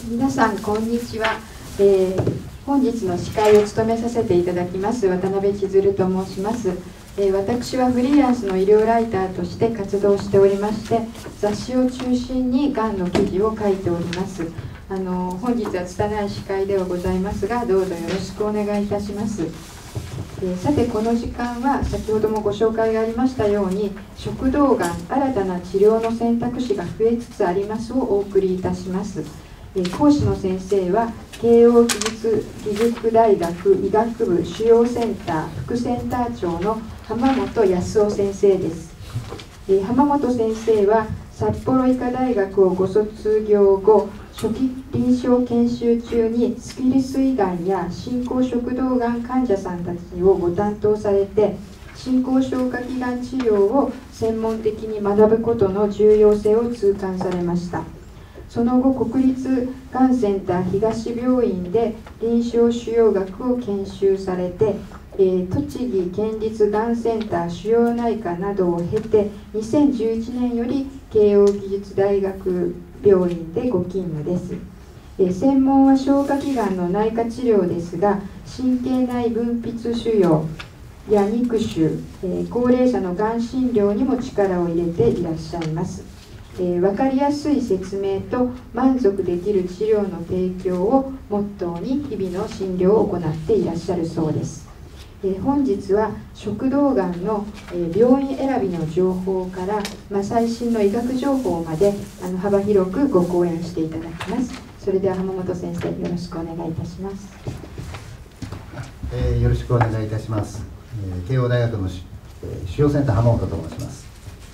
皆さんこんにちは、本日の司会を務めさせていただきます渡辺千鶴と申します。私はフリーランスの医療ライターとして活動しておりまして、雑誌を中心にがんの記事を書いております。本日は拙い司会ではございますが、どうぞよろしくお願いいたします。さて、この時間は先ほどもご紹介がありましたように、食道がん新たな治療の選択肢が増えつつありますをお送りいたします。講師の先生は慶應義塾大学医学部腫瘍センター副センター長の浜本康夫先生です。浜本先生は札幌医科大学をご卒業後、初期臨床研修中にスキルス胃がんや進行食道がん患者さんたちをご担当されて、進行消化器がん治療を専門的に学ぶことの重要性を痛感されました。その後、国立がんセンター東病院で臨床腫瘍学を研修されて、栃木県立がんセンター腫瘍内科などを経て、2011年より慶應義塾大学病院でご勤務です。専門は消化器がんの内科治療ですが、神経内分泌腫瘍や肉腫、高齢者のがん診療にも力を入れていらっしゃいます。分かりやすい説明と満足できる治療の提供をモットーに日々の診療を行っていらっしゃるそうです。本日は食道がんの病院選びの情報から、最新の医学情報まで幅広くご講演していただきます。それでは浜本先生、よろしくお願いいたします。 よろしくお願いいたします。慶応大学の腫瘍センター浜本と申します。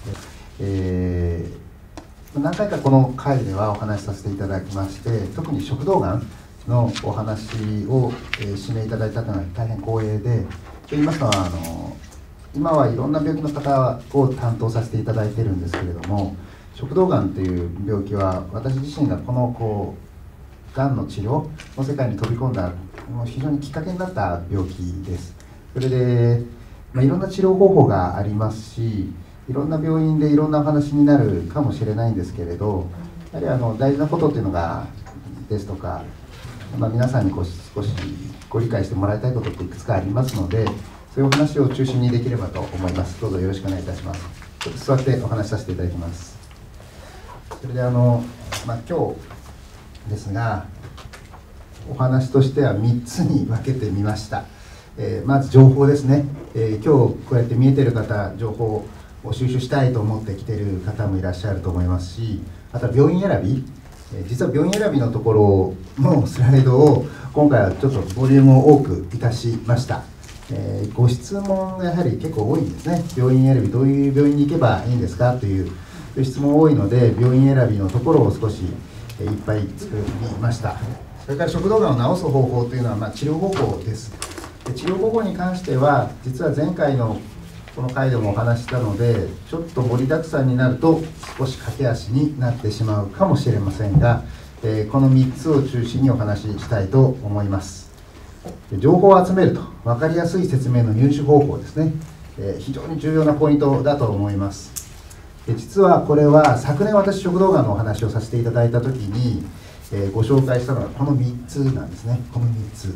何回かこの会ではお話しさせていただきまして、特に食道がんのお話を、指名いただいたのは大変光栄で、と言いますのは今はいろんな病気の方を担当させていただいているんですけれども、食道がんという病気は私自身がこのがんの治療の世界に飛び込んだ非常にきっかけになった病気です。それで、いろんな治療方法がありますし、いろんな病院でいろんなお話になるかもしれないんですけれど、やはり大事なことっていうのがですとか、皆さんに少しご理解してもらいたいことっていくつかありますので、そういうお話を中心にできればと思います。どうぞよろしくお願いいたします。ちょっと座ってお話しさせていただきます。それで今日ですが、お話としては3つに分けてみました。まず情報ですね。今日こうやって見えてる方、情報を収集したいと思って来ている方もいらっしゃると思いますし、あとは病院選び、実は病院選びのところのスライドを今回はちょっとボリュームを多くいたしました。ご質問がやはり結構多いんですね。病院選び、どういう病院に行けばいいんですかという質問多いので、病院選びのところを少しいっぱい作りました。それから食道がんを治す方法というのは治療方法です。治療方法に関しては、実は前回のこの回でもお話ししたので、ちょっと盛りだくさんになると少し駆け足になってしまうかもしれませんが、この3つを中心にお話ししたいと思います。情報を集めると分かりやすい説明の入手方法ですね。非常に重要なポイントだと思います。実はこれは昨年私食道がんのお話をさせていただいた時に、ご紹介したのはこの3つなんですね。この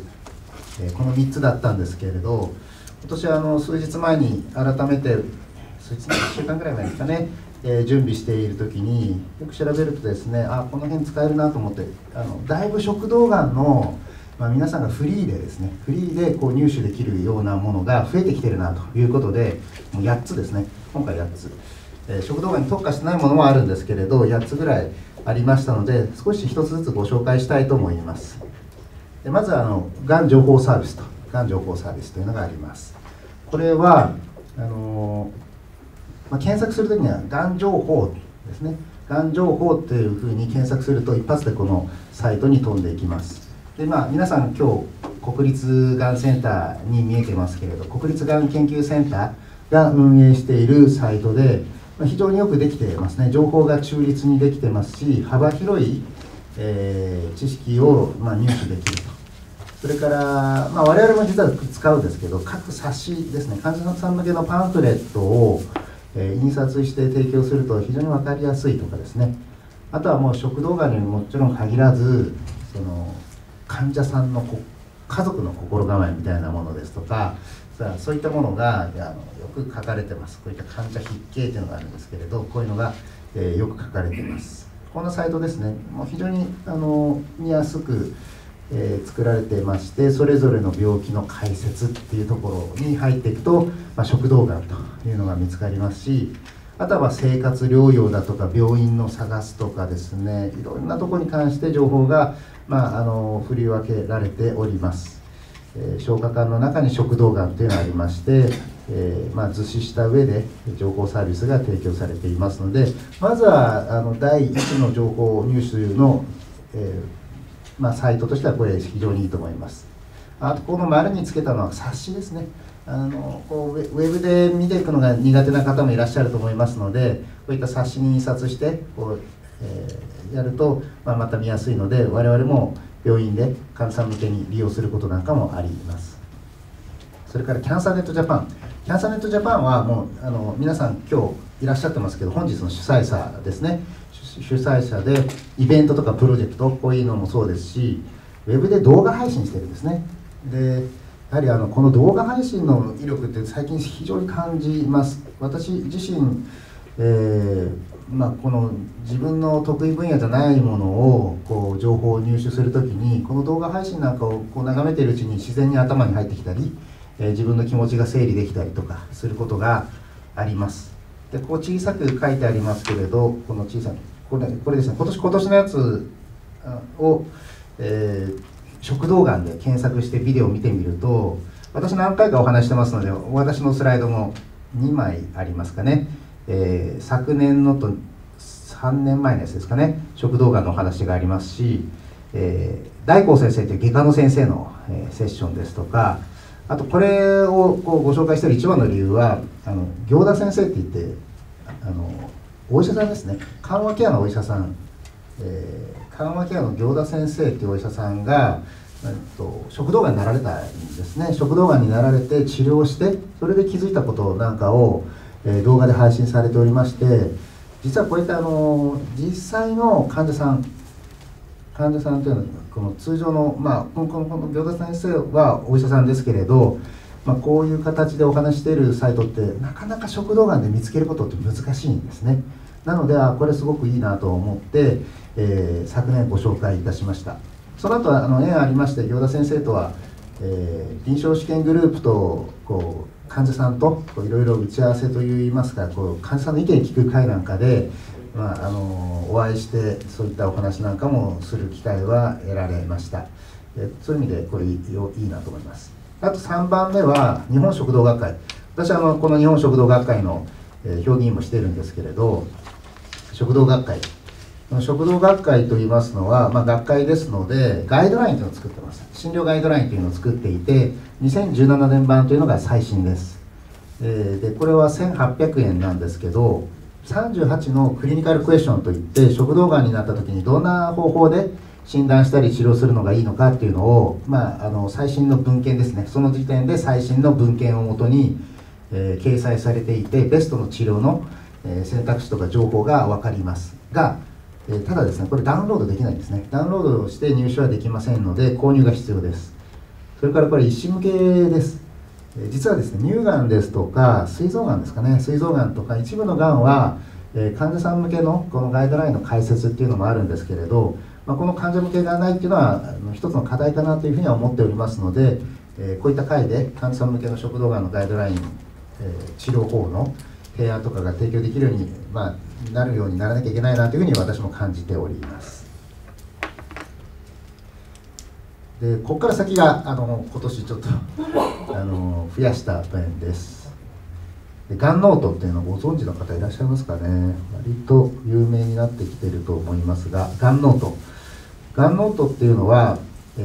3つだったんですけれど、今年は数日前に改めて、1週間ぐらい前ですかね、準備している時によく調べるとですね、この辺使えるなと思って、だいぶ食道がんの、皆さんがフリーで入手できるようなものが増えてきているなということで、もう8つですね、今回8つ、食道がんに特化してないものもあるんですけれど、8つぐらいありましたので、少し1つずつご紹介したいと思います。まずがん情報サービスというのがあります。これは検索するときにはがん情報ですね、がん情報というふうに検索すると一発でこのサイトに飛んでいきます。で皆さん今日国立がんセンターに見えてますけれど、国立がん研究センターが運営しているサイトで、非常によくできていますね。情報が中立にできてますし、幅広い、知識を入手できると。それから、我々も実は使うんですけど、各冊子ですね、患者さん向けのパンフレットを、印刷して提供すると非常に分かりやすいとかですね、 あとはもう食道がんにもちろん限らず、その患者さんの家族の心構えみたいなものですとか、そういったものがよく書かれてます。こういった患者筆記というのがあるんですけれど、こういうのが、よく書かれています。このサイトですね、もう非常に見やすく、作られてまして、それぞれの病気の解説っていうところに入っていくと、食道がんというのが見つかりますし、あとは生活療養だとか病院の探すとかですね、いろんなところに関して情報が、振り分けられております。消化管の中に食道がんというのがありまして、図示した上で情報サービスが提供されていますので、まずは第一の情報入手の、サイトとしてはこれ非常にいいと思います。あとこの丸につけたのは冊子ですね。ウェブで見ていくのが苦手な方もいらっしゃると思いますので、こういった冊子に印刷してやると、また見やすいので、我々も病院で患者さん向けに利用することなんかもあります。それからキャンサーネットジャパン。キャンサーネットジャパンはもう皆さん今日いらっしゃってますけど、本日の主催者ですね。主催者でイベントとかプロジェクト、こういうのもそうですし、ウェブで動画配信してるんですね。でやはりこの動画配信の威力って最近非常に感じます。私自身、この自分の得意分野じゃないものを情報を入手するときに、この動画配信なんかを眺めているうちに自然に頭に入ってきたり、自分の気持ちが整理できたりとかすることがあります。で小さく書いてありますけれど、この小さなこれですね、今年のやつを、食道がんで検索してビデオを見てみると、私何回かお話してますので、私のスライドも2枚ありますかね。昨年のと3年前のやつですかね、食道がんのお話がありますし、大光先生という外科の先生の、セッションですとか、あとこれをご紹介している一番の理由は、行田先生っていってお医者さんですね、緩和ケアのお医者さん、緩和ケアの行田先生っていうお医者さんが、食道がんになられたんですね。食道がんになられて治療して、それで気づいたことなんかを、動画で配信されておりまして、実はこういった実際の患者さんというのは、この通常の、この行田先生はお医者さんですけれど、こういう形でお話しているサイトってなかなか食道がんで見つけることって難しいんですね。なのでこれすごくいいなと思って、昨年ご紹介いたしました。その後は縁ありまして、行田先生とは、臨床試験グループと患者さんといろいろ打ち合わせといいますか、患者さんの意見を聞く会なんかで、お会いして、そういったお話なんかもする機会は得られました。そういう意味でこれいいなと思います。あと3番目は日本食道学会。私はこの日本食道学会の評議員もしているんですけれど、食道学会といいますのは、学会ですのでガイドラインというのを作ってます。診療ガイドラインというのを作っていて、2017年版というのが最新です。でこれは1800円なんですけど、38のクリニカルクエスチョンといって、食道がんになった時にどんな方法で診断したり治療するのがいいのかっていうのを、最新の文献ですね、その時点で最新の文献をもとに、掲載されていて、ベストの治療の、選択肢とか情報が分かりますが、ただですね、これダウンロードできないんですね。ダウンロードして入手はできませんので、購入が必要です。それからこれ医師向けです。実はですね、乳がんですとか膵臓がんですかね、膵臓がんとか一部のがんは、患者さん向けのこのガイドラインの解説っていうのもあるんですけれど、この患者向けがないっていうのは一つの課題かなというふうには思っておりますので、こういった会で患者さん向けの食道がんのガイドライン、治療法の提案とかが提供できるように、なるようにならなきゃいけないなというふうに私も感じております。でここから先が今年ちょっと増やした点です。がんノートっていうのをご存知の方いらっしゃいますかね。割と有名になってきていると思いますが、がんノートっていうのは、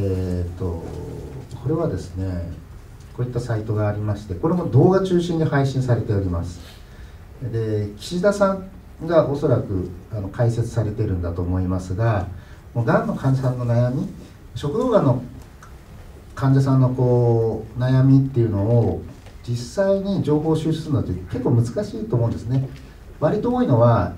これはですね、こういったサイトがありまして、これも動画中心に配信されております。で岸田さんがおそらく解説されているんだと思いますが、もうがんの患者さんの悩み、食道がんの患者さんの悩みっていうのを実際に情報を収集するのって結構難しいと思うんですね。割と多いのは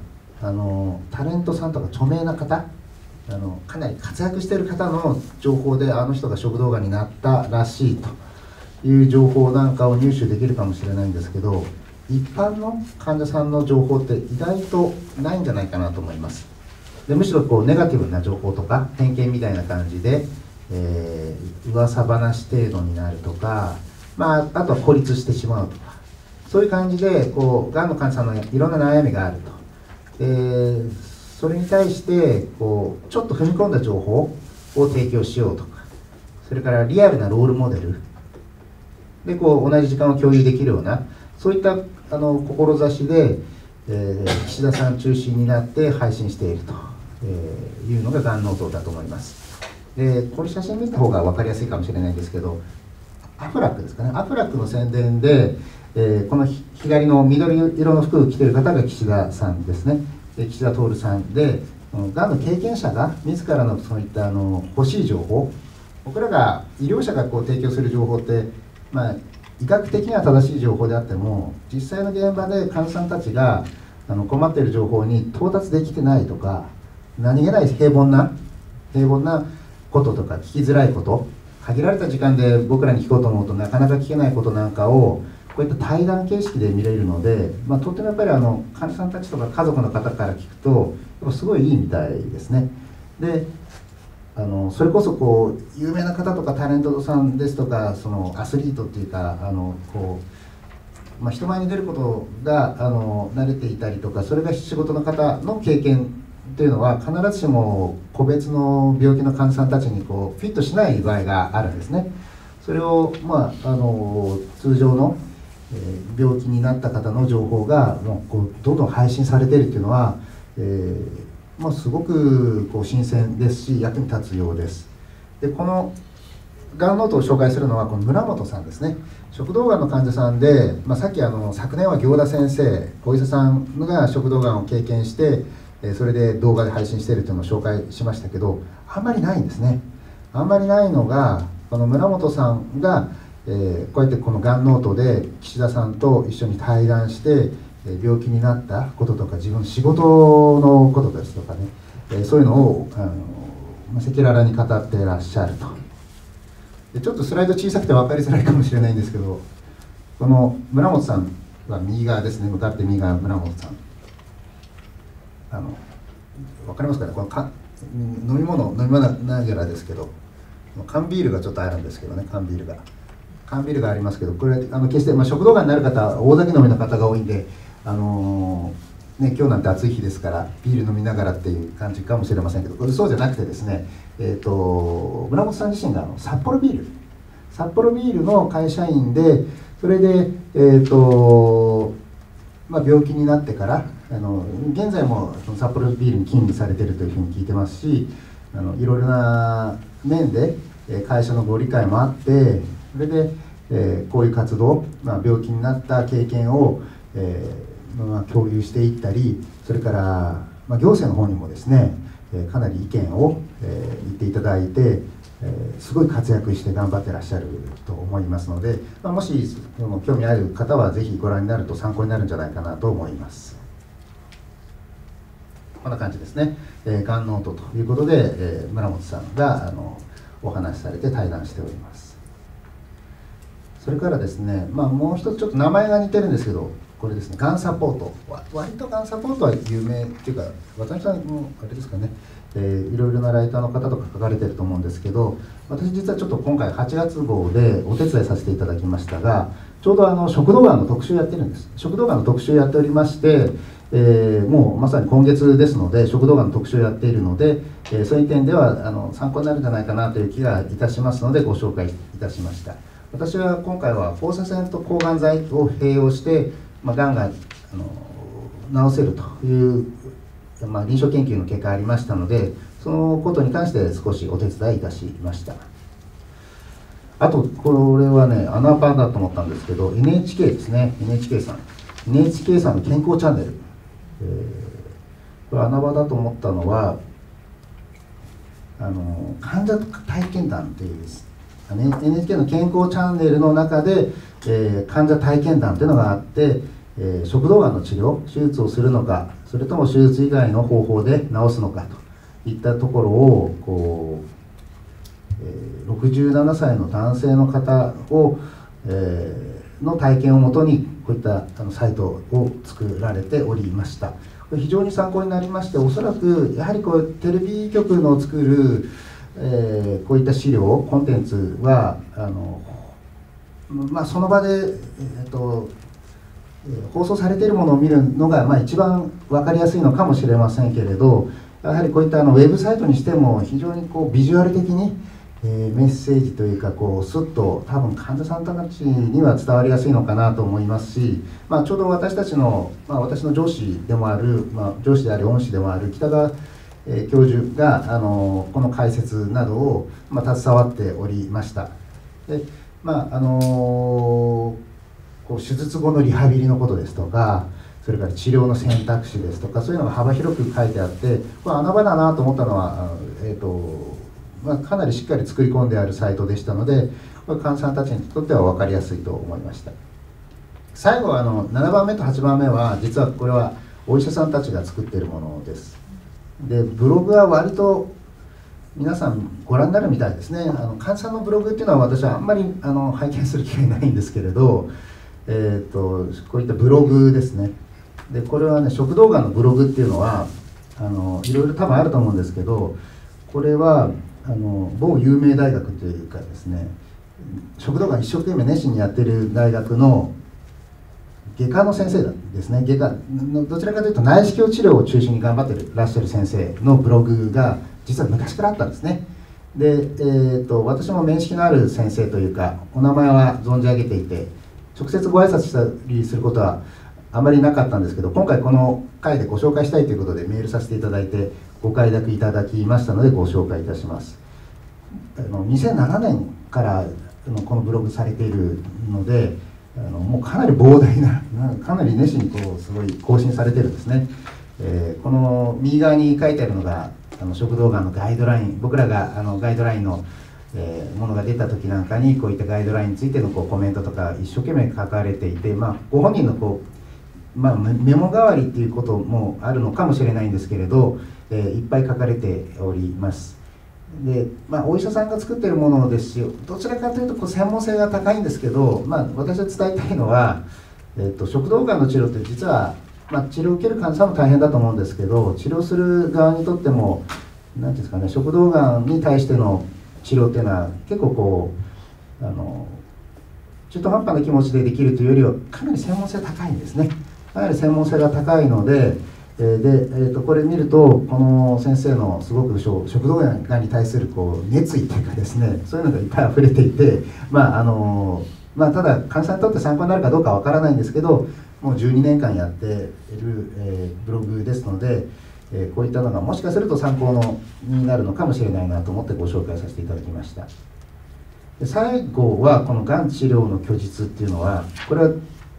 タレントさんとか著名な方、かなり活躍している方の情報であの人が食道がんになったらしいという情報なんかを入手できるかもしれないんですけど、一般の患者さんの情報って意外とないんじゃないかなと思います。でむしろネガティブな情報とか偏見みたいな感じで、噂話程度になるとか、あとは孤立してしまうとか、そういう感じでがんの患者さんのいろんな悩みがあると。それに対してちょっと踏み込んだ情報を提供しようとか、それからリアルなロールモデルで同じ時間を共有できるような、そういった志で、岸田さん中心になって配信しているというのががんノートだと思います。でこれ写真見た方が分かりやすいかもしれないんですけど、アフラックですかね、アフラックの宣伝で、この左の緑色の服を着ている方が岸田さんですね。岸田徹さんで、がんの経験者が自らのそういった欲しい情報、僕らが医療者が提供する情報って、医学的には正しい情報であっても、実際の現場で患者さんたちが困っている情報に到達できてないとか、何気ない平凡なこととか、聞きづらいこと、限られた時間で僕らに聞こうと思うとなかなか聞けないことなんかをこういった対談形式で見れるので、とてもやっぱり患者さんたちとか家族の方から聞くとすごいいいみたいですね。でそれこそ有名な方とかタレントさんですとか、アスリートっていうか人前に出ることが慣れていたりとか、それが仕事の方の経験っていうのは必ずしも個別の病気の患者さんたちにフィットしない場合があるんですね。それを通常の病気になった方の情報がどんどん配信されているっていうのは、すごく新鮮ですし役に立つようです。でこのがんノートを紹介するのはこの村本さんですね。食道がんの患者さんで、さっき昨年は行田先生、お医者さんが食道がんを経験してそれで動画で配信しているというのを紹介しましたけど、あんまりないんですね。あんまりないのがこの村本さんがこうやってこのがんノートで岸田さんと一緒に対談して病気になったこととか自分の仕事のことですとかね、そういうのを赤裸々に語っていらっしゃると。でちょっとスライド小さくて分かりづらいかもしれないんですけど、この村本さんは右側ですね、向かって右側村本さん、分かりますかね、この飲み物ながらですけど、缶ビールがちょっとあるんですけどね、缶ビールがありますけど、これ決して、食道がんになる方は大酒飲みの方が多いんで、今日なんて暑い日ですからビール飲みながらっていう感じかもしれませんけど、これそうじゃなくてですね、村本さん自身が札幌ビールの会社員で、それで病気になってから現在も札幌ビールに勤務されているというふうに聞いてますし、いろいろな面で会社のご理解もあって、それでこういう活動、病気になった経験を共有していったり、それから行政の方にもですねかなり意見を言っていただいて、すごい活躍して頑張ってらっしゃると思いますので、もし興味ある方はぜひご覧になると参考になるんじゃないかなと思います。こんな感じですね。がんノートということで、村本さんがお話しされて対談しております。それからですね、もう一つちょっと名前が似てるんですけど、これですね、がんサポート、割とがんサポートは有名っていうか、渡辺さんもあれですかね、いろいろなライターの方とか書かれてると思うんですけど、私実はちょっと今回8月号でお手伝いさせていただきましたが、ちょうど食道がんの特集やってるんです。食道がんの特集やっておりまして、もうまさに今月ですので食道がんの特集をやっているので、そういう点では参考になるんじゃないかなという気がいたしますのでご紹介いたしました。私は今回は放射線と抗がん剤を併用して、がんが治せるという、臨床研究の結果がありましたので、そのことに関して少しお手伝いいたしました。あとこれはね、穴場だと思ったんですけど、 NHK ですね、 NHK さんの健康チャンネル、これ穴場だと思ったのは患者体験談という NHK の健康チャンネルの中で、患者体験談というのがあって、 食道がんの治療、手術をするのか、それとも手術以外の方法で治すのかといったところを67歳の男性の方を、の体験をもとにこういったサイトを作られておりました。これ非常に参考になりまして、おそらくやはりこうテレビ局の作る、こういった資料コンテンツはその場で、放送されているものを見るのが、一番分かりやすいのかもしれませんけれど、やはりこういったウェブサイトにしても非常にこうビジュアル的に、メッセージというかスッと多分患者さんたちには伝わりやすいのかなと思いますし、ちょうど私たちの、私の上司でもある、上司であり恩師でもある北川教授がこの解説などを、携わっておりました。でこう手術後のリハビリのことですとか、それから治療の選択肢ですとか、そういうのが幅広く書いてあって、これ穴場だなと思ったのは、かなりしっかり作り込んであるサイトでしたので、これ患者さんたちにとっては分かりやすいと思いました。最後は7番目と8番目は、実はこれはお医者さんたちが作っているものです。でブログは割と皆さんご覧になるみたいですね。患者さんのブログっていうのは私はあんまり拝見する機会ないんですけれど、こういったブログですね。でこれはね、食道がんのブログっていうのはいろいろ多分あると思うんですけど、これは某有名大学というかですね、食道がん一生懸命熱心にやってる大学の外科の先生ですね。外科のどちらかというと内視鏡治療を中心に頑張ってらっしゃる先生のブログが実は昔からあったんですね。で、私も面識のある先生というかお名前は存じ上げていて、直接ご挨拶したりすることはあまりなかったんですけど、今回この回でご紹介したいということでメールさせていただいてご快諾いただきましたのでご紹介いたします。2007年からこのブログされているので、もうかなり膨大な、かなり熱心にすごい更新されてるんですね。この右側に書いてあるのが食道がんのガイドライン、僕らがガイドラインのものが出た時なんかにこういったガイドラインについてのコメントとか一生懸命書かれていて、ご本人のメモ代わりっていうこともあるのかもしれないんですけれど、いっぱい書かれております。でお医者さんが作っているものですし、どちらかというと専門性が高いんですけど、私が伝えたいのは、食道がんの治療って実は、治療を受ける患者さんも大変だと思うんですけど、治療する側にとっても何ていうんですかね、食道がんに対しての治療っていうのは結構中途半端な気持ちでできるというよりはかなり専門性が高いんですね。かなり専門性が高いので、これ見るとこの先生のすごく食道がんに対する熱意というかですね、そういうのがいっぱい溢れていて、ただ患者さんにとって参考になるかどうかわからないんですけど、もう12年間やっている、ブログですので、こういったのがもしかすると参考になるのかもしれないなと思ってご紹介させていただきました。で最後はこのがん治療の虚実っていうのは、これは、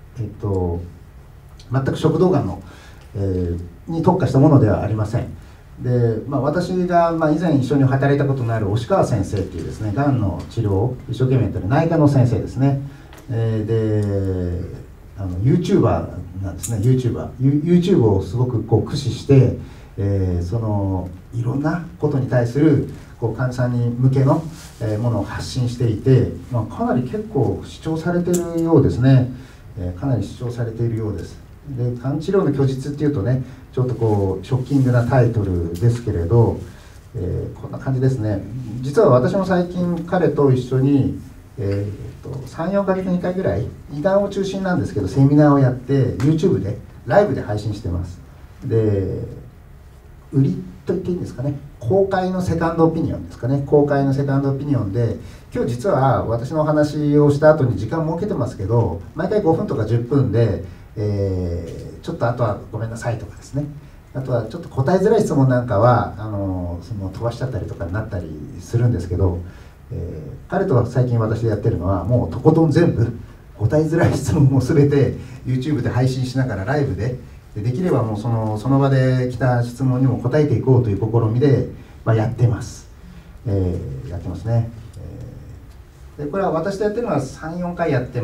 全く食道がんのに特化したものではありません。で、私が以前一緒に働いたことのある押川先生っていうですね、がんの治療を一生懸命やってる内科の先生ですね。でYouTuber なんですね。YouTube をすごく駆使して、いろんなことに対する患者さんに向けのものを発信していて、かなり結構視聴されているようですね。かなり視聴されているようです。でがん治療の虚実っていうとね、ちょっとショッキングなタイトルですけれど、こんな感じですね。実は私も最近彼と一緒に、3、4ヶ月に1回ぐらい胃がんを中心なんですけどセミナーをやって YouTube でライブで配信してます。で売りと言っていいんですかね、公開のセカンドオピニオンですかね、公開のセカンドオピニオンで、今日実は私のお話をした後に時間設けてますけど、毎回5分とか10分で、ちょっとあとはごめんなさいとかですね、あとはちょっと答えづらい質問なんかは飛ばしちゃったりとかになったりするんですけど、彼とは最近私でやってるのはもうとことん全部答えづらい質問も全て YouTube で配信しながらライブでできればもうその場で来た質問にも答えていこうという試みで、やってます、やってますね。でこれは私とやってるのは 3、4回やってます。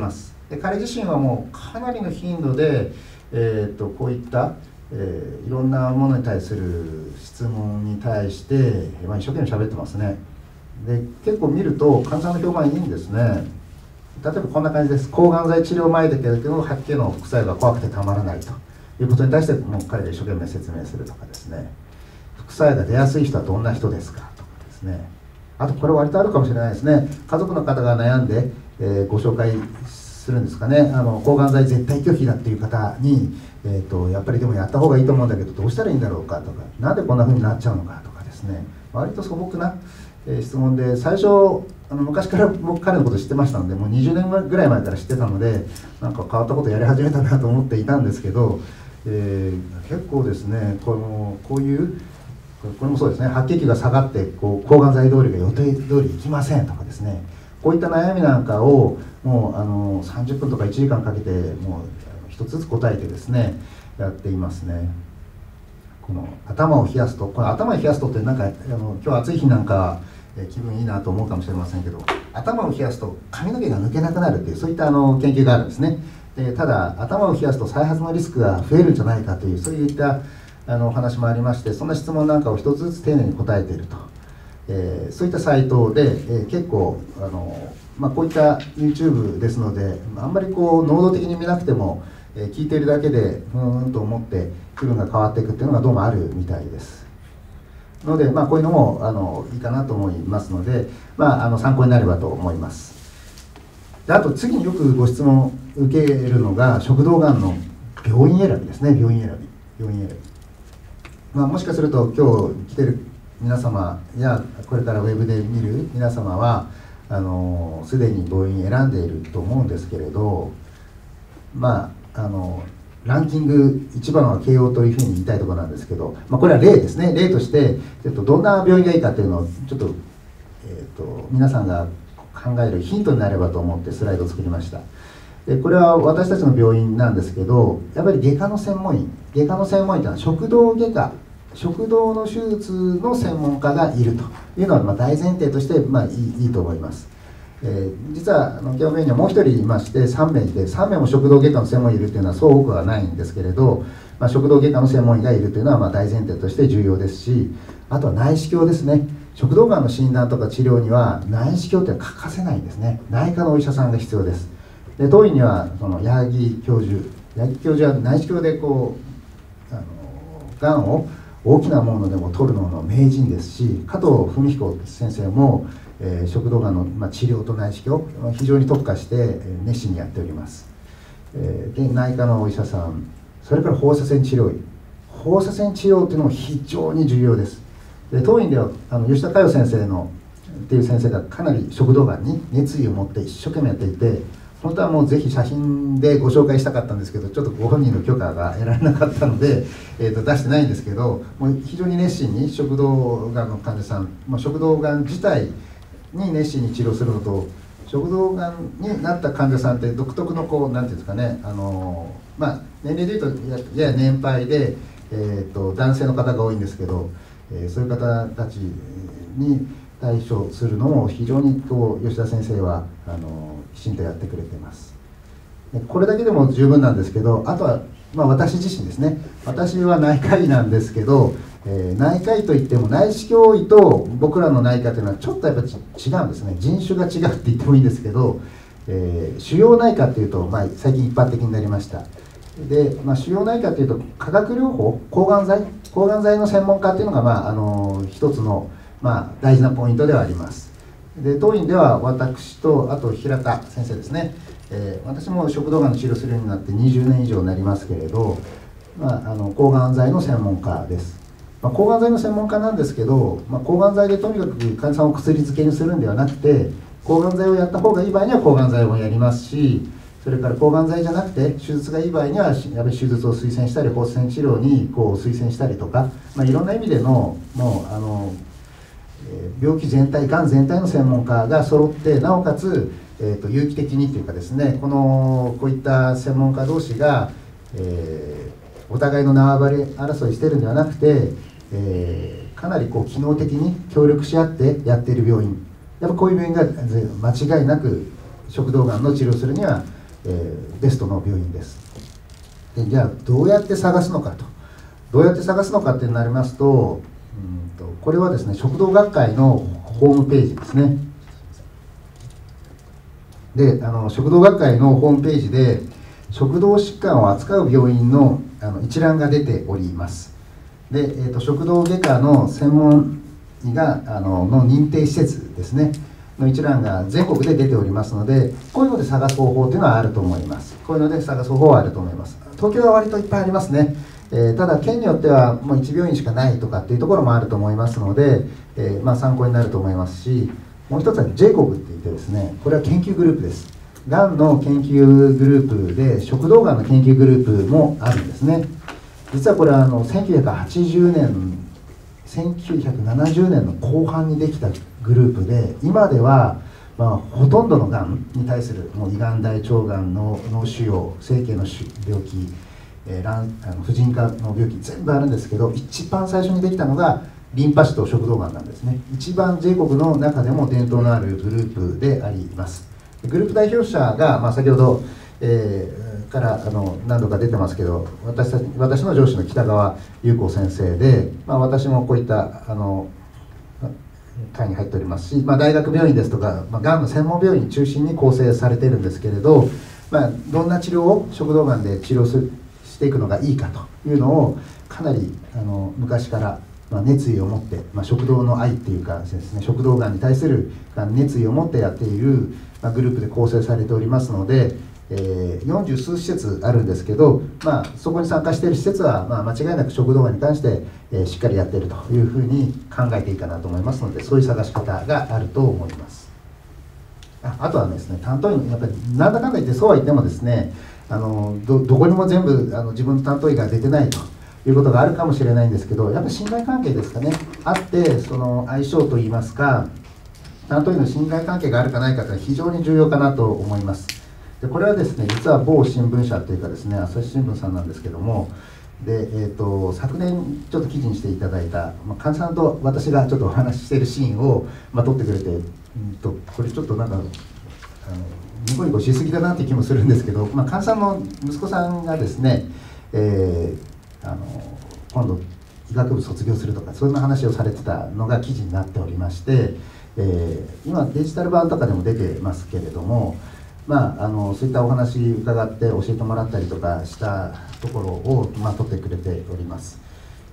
で彼自身はもうかなりの頻度で、こういった、いろんなものに対する質問に対して、一生懸命喋ってますね。で結構見ると患者さんの評判いいんですね。例えばこんな感じです。抗がん剤治療前だけど吐き気の副作用が怖くてたまらないということに対してもう彼が一生懸命説明するとかですね、副作用が出やすい人はどんな人ですかとかですね、あとこれ割とあるかもしれないですね。家族の方が悩んで、ご紹介するんですかね、抗がん剤絶対拒否だっていう方に、やっぱりでもやった方がいいと思うんだけどどうしたらいいんだろうかとか、なんでこんな風になっちゃうのかとかですね、割と素朴な質問で、最初昔から僕彼のこと知ってましたので、もう20年ぐらい前から知ってたので、なんか変わったことやり始めたなと思っていたんですけど、結構ですね、こういうこれもそうですね、白血球が下がって抗がん剤通りが予定通りいきませんとかですね、こういった悩みなんかをもう30分とか1時間かけてもう一つずつ答えてですねやっていますね。この頭を冷やすと、この頭を冷やすとってなんか今日暑い日なんか気分いいなと思うかもしれませんけど、頭を冷やすと髪の毛が抜けなくなるっていう、そういった研究があるんですね。ただ頭を冷やすと再発のリスクが増えるんじゃないかという、そういったお話もありまして、そんな質問なんかを一つずつ丁寧に答えていると、そういったサイトで、結構こういった YouTube ですので、あんまり能動的に見なくても、聞いているだけでと思って気分が変わっていくっていうのがどうもあるみたいですので、こういうのもいいかなと思いますので、参考になればと思います。であと次によくご質問を受けるのが食道がんの病院選びですね。病院選び、もしかすると今日来てる皆様やこれからウェブで見る皆様はすでに病院選んでいると思うんですけれど、ランキング1番は慶応というふうに言いたいところなんですけど、これは例ですね。例としてどんな病院がいいかというのをちょっと、皆さんが考えるヒントになればと思ってスライドを作りました。これは私たちの病院なんですけど、やっぱり外科の専門医というのは食道外科、食道の手術の専門家がいるというのは大前提としていいと思います。実は慶応病院にはもう一人いまして3名いて、3名も食道外科の専門医いるというのはそう多くはないんですけれど、食道外科の専門医がいるというのは大前提として重要ですし、あとは内視鏡ですね。食道がんの診断とか治療には内視鏡って欠かせないんですね。内科のお医者さんが必要です。で当院には矢作教授は内視鏡でがんを大きなものでも取るのの名人ですし、加藤文彦先生も、食道がんの、治療と内視鏡非常に特化して、熱心にやっております。内科のお医者さん、それから放射線治療医、放射線治療というのも非常に重要です。で当院では吉田佳代先生っていう先生がかなり食道がんに熱意を持って一生懸命やっていて、本当はもうぜひ写真でご紹介したかったんですけど、ちょっとご本人の許可が得られなかったので、出してないんですけど、もう非常に熱心に食道がんの患者さん、食道がん自体に熱心に治療するのと、食道がんになった患者さんって独特のなんていうんですかね、年齢でいうとやや年配で、男性の方が多いんですけど、そういう方たちに対処するのも非常に吉田先生はきちんとやってくれています。これだけでも十分なんですけど、あとは私自身ですね。私は内科医なんですけど、内科医といっても内視鏡医と僕らの内科というのはちょっとやっぱ違うんですね。人種が違うって言ってもいいんですけど、腫瘍内科っていうと、最近一般的になりました。で、腫瘍内科っていうと化学療法、抗がん剤の専門家っていうのが、一つの、大事なポイントではあります。で当院では私とあと平田先生ですね、私も食道がんの治療するようになって20年以上になりますけれど、抗がん剤の専門家です。抗がん剤の専門家なんですけど、抗がん剤でとにかく患者さんを薬漬けにするんではなくて、抗がん剤をやった方がいい場合には抗がん剤をやりますし、それから抗がん剤じゃなくて手術がいい場合にはやっぱり手術を推薦したり放射線治療に推薦したりとか、いろんな意味での病気全体、がん全体の専門家が揃って、なおかつ、有機的にというかですね、こういった専門家同士が、お互いの縄張り争いしているんではなくて、かなり機能的に協力し合ってやっている病院、やっぱこういう病院が間違いなく食道がんの治療するにはベストの病院です。でじゃあどうやって探すのかと、どうやって探すのかってなりますと、これはですね、食道学会のホームページですね。で食道学会のホームページで食道疾患を扱う病院の一覧が出ております。で、食道外科の専門医がの認定施設ですねの一覧が全国で出ておりますので、こういうので探す方法というのはあると思います。こういうので探す方法はあると思います。東京は割といっぱいありますね。ただ県によってはもう1病院しかないとかっていうところもあると思いますので、参考になると思いますし、もう一つは JCOG って言ってですね、これは研究グループです。がんの研究グループで食道がんの研究グループもあるんですね。実はこれは1970年1970年の後半にできたグループで、今では、ほとんどのがんに対するもう胃がん、大腸がん、脳腫瘍、整形の病気、婦人科の病気全部あるんですけど、一番最初にできたのがリンパ腫と食道がんなんですね。一番 J 国の中でも伝統のあるグループであります。グループ代表者が、先ほど、から何度か出てますけど、私の上司の北川優子先生で、私もこういった会に入っておりますし、大学病院ですとか、がんの専門病院中心に構成されているんですけれど、どんな治療を食道がんで治療していくのがいいかというのをかなり昔から熱意を持って、食道の愛っていうかですね、食道がんに対する熱意を持ってやっているグループで構成されておりますので、40数施設あるんですけど、そこに参加している施設は、間違いなく食道がんに関して、しっかりやっているというふうに考えていいかなと思いますので、そういう探し方があると思います。あとはですね、担当医のやっぱりなんだかんだ言ってそうは言ってもですね、どこにも全部自分の担当医が出てないということがあるかもしれないんですけど、やっぱり信頼関係ですかね、あってその相性といいますか、担当医の信頼関係があるかないかというのは非常に重要かなと思います。でこれはですね、実は某新聞社というかですね、朝日新聞さんなんですけども、で昨年ちょっと記事にしていただいた、患者さんと私がちょっとお話ししているシーンを、撮ってくれて、これちょっとなんかニコニコしすぎだなという気もするんですけど、患者さんの息子さんがですね、今度医学部卒業するとか、そういう話をされてたのが記事になっておりまして、今デジタル版とかでも出てますけれども、そういったお話伺って教えてもらったりとかしたところを、取ってくれております。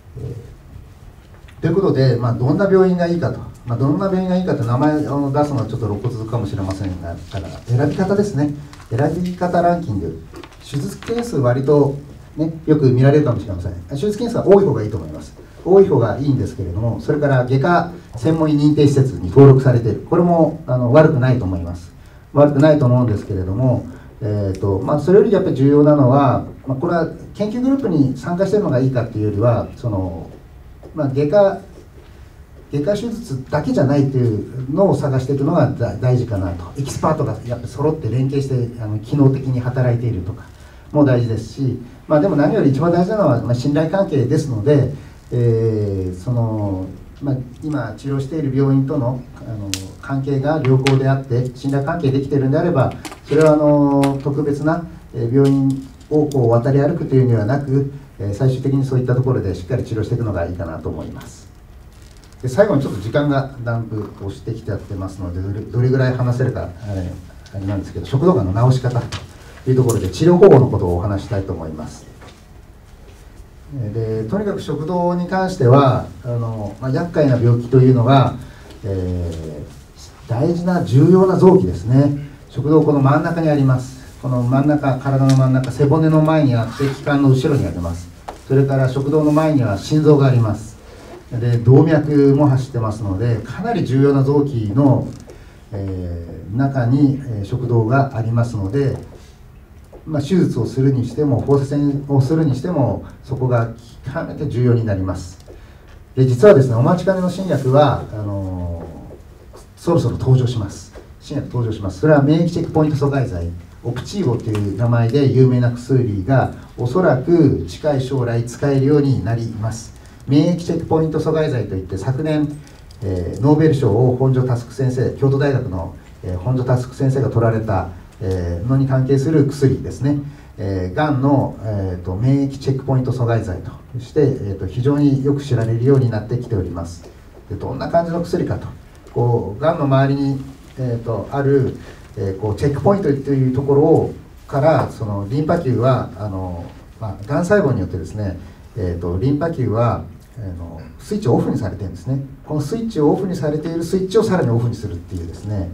ということで、どんな病院がいいかと、どんな病院がいいかと名前を出すのはちょっと露骨かもしれませんが、選び方ですね、選び方ランキング、手術件数割と、よく見られるかもしれません。手術件数は多い方がいいと思います。多い方がいいんですけれども、それから外科専門医認定施設に登録されている、これも悪くないと思います。悪くないと思うんですけれども、それよりやっぱり重要なのは、これは研究グループに参加しているのがいいかっていうよりは、外科手術だけじゃないというのを探していくのが大事かなと。エキスパートがやっぱり揃って連携して機能的に働いているとかも大事ですし、でも何より一番大事なのは、信頼関係ですので、今治療している病院との関係が良好であって信頼関係できているんであれば、それは特別な病院を渡り歩くというのではなく、最終的にそういったところでしっかり治療していくのがいいかなと思います。で最後にちょっと時間がだんぶ押してきてやってますので、どれぐらい話せるかあれなんですけど、食道がんの治し方というところで治療方法のことをお話したいと思います。でとにかく食道に関しては厄介な病気というのが、大事な重要な臓器ですね。食道この真ん中にあります。この真ん中、体の真ん中、背骨の前にあって気管の後ろにあります。それから食道の前には心臓があります。で動脈も走ってますので、かなり重要な臓器の、中に、食道がありますので、手術をするにしても放射線をするにしてもそこが極めて重要になります。で実はですね、お待ちかねの新薬はそろそろ登場します。新薬登場します。それは免疫チェックポイント阻害剤、オプチーボという名前で有名な薬がおそらく近い将来使えるようになります。免疫チェックポイント阻害剤といって昨年、ノーベル賞を本庶佑先生、京都大学の、本庶佑先生が取られたのに関係する薬ですね。がんの、免疫チェックポイント阻害剤として、非常によく知られるようになってきております。でどんな感じの薬かと、がんの周りに、ある、チェックポイントというところからそのリンパ球はがん細胞によってですね、リンパ球はスイッチをオフにされているんですね。このスイッチをオフにされているスイッチをさらにオフにするっていうですね、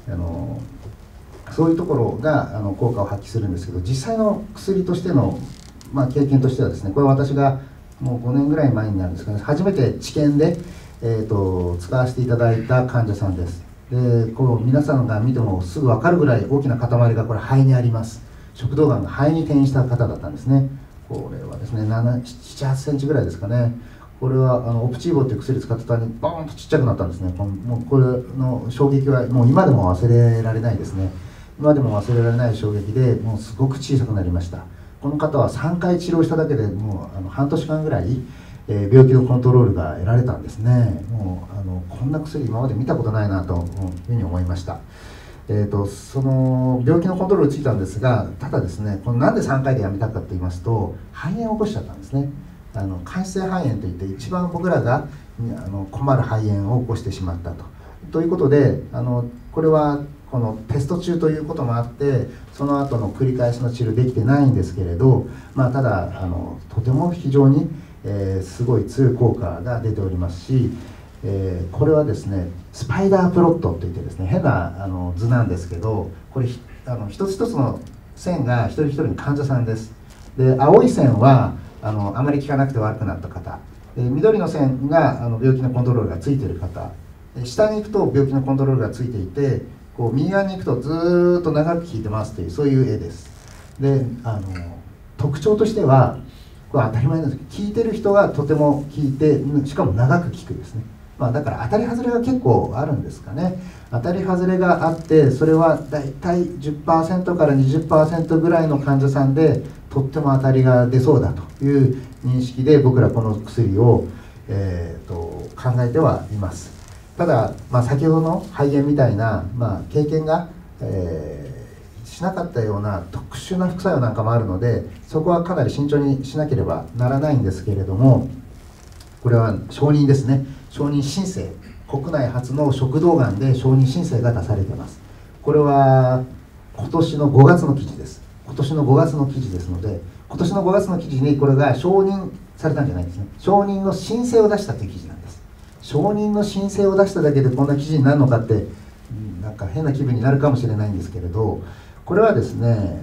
そういうところが効果を発揮するんですけど、実際の薬としての、経験としてはですね、これ私がもう5年ぐらい前になるんですけど、初めて治験で、使わせていただいた患者さんです。で皆さんが見てもすぐ分かるぐらい大きな塊がこれ肺にあります。食道がんが肺に転移した方だったんですね。これはですね7、8センチぐらいですかね。これはオプチーボっていう薬使ってたのにボーンとちっちゃくなったんですね。もうこれの衝撃はもう今でも忘れられないですね。今でも忘れられない衝撃で、もうすごく小さくなりました。この方は3回治療しただけでもう半年間ぐらい、病気のコントロールが得られたんですね。もうこんな薬今まで見たことないなというふうに思いました。その病気のコントロールついたんですが、ただですね、なんで3回でやめたかと言いますと、肺炎を起こしちゃったんですね。間質性肺炎といって一番僕らが困る肺炎を起こしてしまったということで、これはこのテスト中ということもあってその後の繰り返しの治療できてないんですけれど、ただとても非常に、すごい強い効果が出ておりますし、これはですねスパイダープロットといってですね、変な図なんですけど、これ一つ一つの線が一人一人の患者さんです。で青い線はあまり効かなくて悪くなった方で、緑の線が病気のコントロールがついている方、下に行くと病気のコントロールがついていて、右側に行くとずーっと長く効いてますという、そういう絵です。で特徴としてはこれ当たり前なんですけど、効いてる人がとても効いて、しかも長く効くですね。だから当たり外れが結構あるんですかね。当たり外れがあって、それはだいたい 10% から 20% ぐらいの患者さんでとっても当たりが出そうだという認識で僕らこの薬を、考えてはいます。ただ、先ほどの肺炎みたいな、経験が、しなかったような特殊な副作用なんかもあるので、そこはかなり慎重にしなければならないんですけれども、これは承認ですね。承認申請、国内初の食道がんで承認申請が出されています。これは今年の5月の記事です。今年の5月の記事ですので、今年の5月の記事にこれが承認されたんじゃないんですね。承認の申請を出したという記事なんです。承認の申請を出しただけでこんな記事になるのかって、なんか変な気分になるかもしれないんですけれど、これはですね、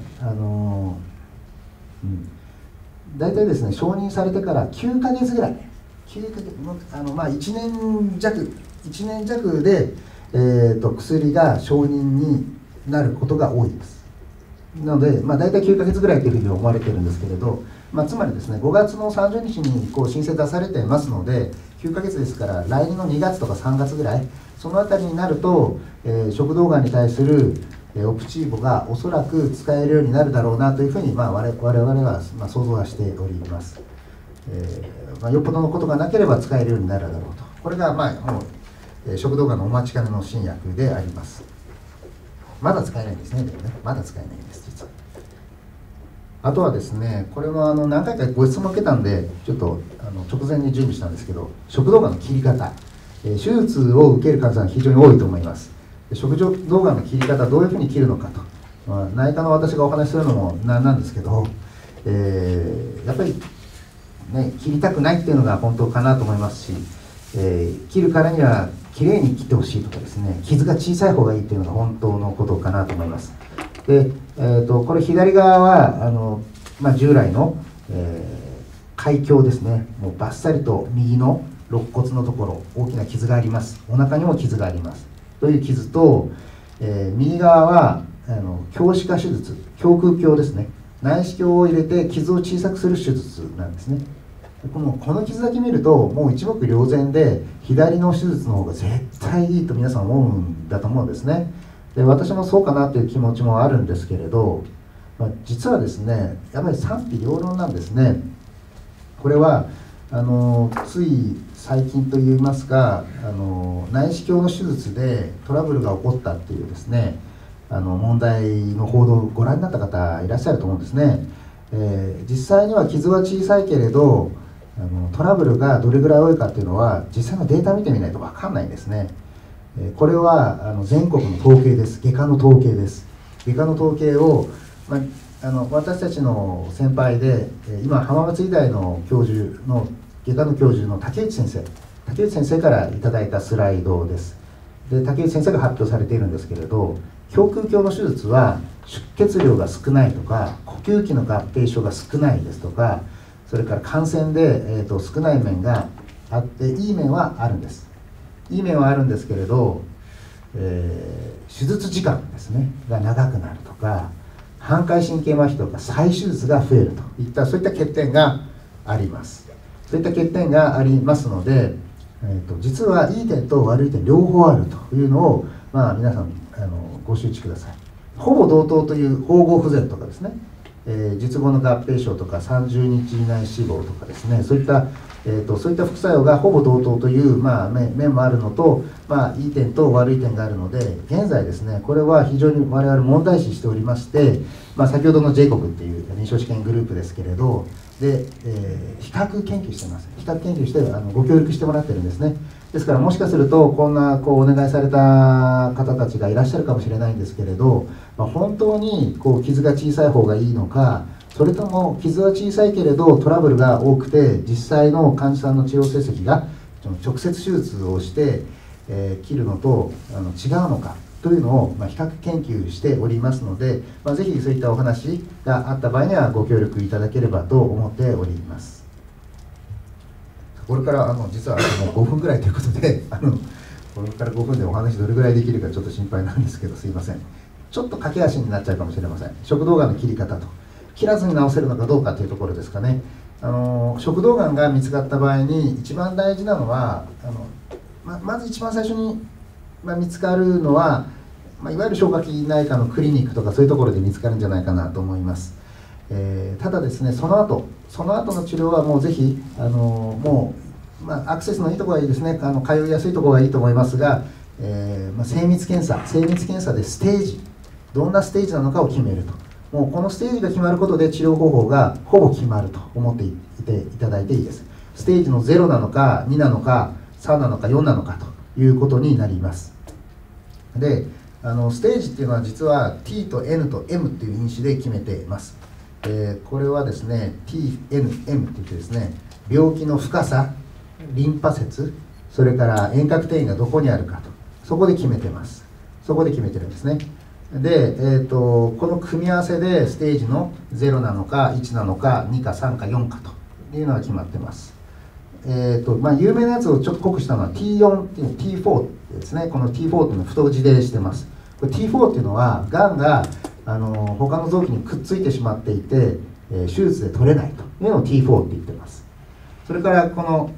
大体ですね、承認されてから9ヶ月ぐらい、1年弱で、薬が承認になることが多いです。なので、大体9ヶ月ぐらいというふうに思われているんですけれど、つまりですね、5月の30日に申請出されていますので、9ヶ月ですから、来年の2月とか3月ぐらい、そのあたりになると、食道がんに対するオプチーボがおそらく使えるようになるだろうなというふうに、我々は想像はしております。よっぽどのことがなければ使えるようになるだろうと。これがもう食道がんのお待ちかねの新薬であります。まだ使えないんですね。でもね、まだ使えないんです、実は。あとはですね、これも何回かご質問を受けたんで、ちょっと直前に準備したんですけど、食道がんの切り方、手術を受ける患者さん非常に多いと思います。食道がんの切り方、どういうふうに切るのかと、内科の私がお話しするのもなんですけど、やっぱり切りたくないっていうのが本当かなと思いますし、切るからにはきれいに切ってほしいとかですね、傷が小さい方がいいっていうのが本当のことかなと思います。で、これ左側は従来の、開胸ですね。もうバッサリと右の肋骨のところ大きな傷があります。お腹にも傷がありますという傷と、右側は胸歯科手術、胸腔鏡ですね。内視鏡を入れて傷を小さくする手術なんですね。この傷だけ見るともう一目瞭然で、左の手術の方が絶対いいと皆さん思うんだと思うんですね。で私もそうかなという気持ちもあるんですけれど、実はですね、やっぱり賛否両論なんですね。これはつい最近といいますか、内視鏡の手術でトラブルが起こったっていうですね、 問題の報道をご覧になった方いらっしゃると思うんですね。実際には傷は小さいけれどトラブルがどれぐらい多いかっていうのは実際のデータ見てみないと分かんないんですね。これは全国の統計です。外科の統計です。外科の統計を、私たちの先輩で今浜松医大の教授の外科の教授の竹内先生からいただいたスライドです。で竹内先生が発表されているんですけれど、胸腔鏡の手術は出血量が少ないとか呼吸器の合併症が少ないですとか、それから感染で、少ない面があっていい面はあるんです。いい面はあるんですけれど、手術時間ですねが長くなるとか、反回神経麻痺とか再手術が増えるといったそういった欠点があります。そういった欠点がありますので、実はいい点と悪い点両方あるというのを、皆さんご周知ください。ほぼ同等という縫合不全とかですね、術後の合併症とか30日以内死亡とかですね、そういった副作用がほぼ同等という、面もあるのと、いい点と悪い点があるので、現在ですねこれは非常に我々問題視しておりまして、先ほどの JCOG っていう臨床試験グループですけれどで、比較研究しています。比較研究してご協力してもらってるんですね。ですからもしかするとこんなお願いされた方たちがいらっしゃるかもしれないんですけれど、本当に傷が小さい方がいいのか、それとも傷は小さいけれどトラブルが多くて実際の患者さんの治療成績が直接手術をして、切るのと違うのかというのを比較研究しておりますので、ぜひそういったお話があった場合にはご協力いただければと思っております。これから実はもう5分ぐらいということでこれから5分でお話どれぐらいできるかちょっと心配なんですけど、すいません。ちょっと駆け足になっちゃうかもしれません。食道がんの切り方と切らずに治せるのかどうかというところですかね。食道がんが見つかった場合に一番大事なのはまず一番最初に、見つかるのは、いわゆる消化器内科のクリニックとかそういうところで見つかるんじゃないかなと思います。ただですね、その後の治療はもうぜひもう、アクセスのいいところがいいですね、通いやすいところがいいと思いますが、精密検査でステージどんなステージなのかを決めると。もうこのステージが決まることで治療方法がほぼ決まると思っていていただいていいです。ステージの0なのか2なのか3なのか4なのかということになります。でステージっていうのは実は T と N と M っていう因子で決めています。これはですね TNM って言ってですね、病気の深さ、リンパ節、それから遠隔転移がどこにあるかと、そこで決めてます。そこで決めてるんですね。で、この組み合わせでステージの0なのか1なのか2か3か4かというのが決まってます。有名なやつをちょっと濃くしたのは T4 っていう T4 ですね。この T4 っていうのを太字でしてます。これ T4 っていうのはがんが他の臓器にくっついてしまっていて、手術で取れないというのを T4 って言ってます。それからこの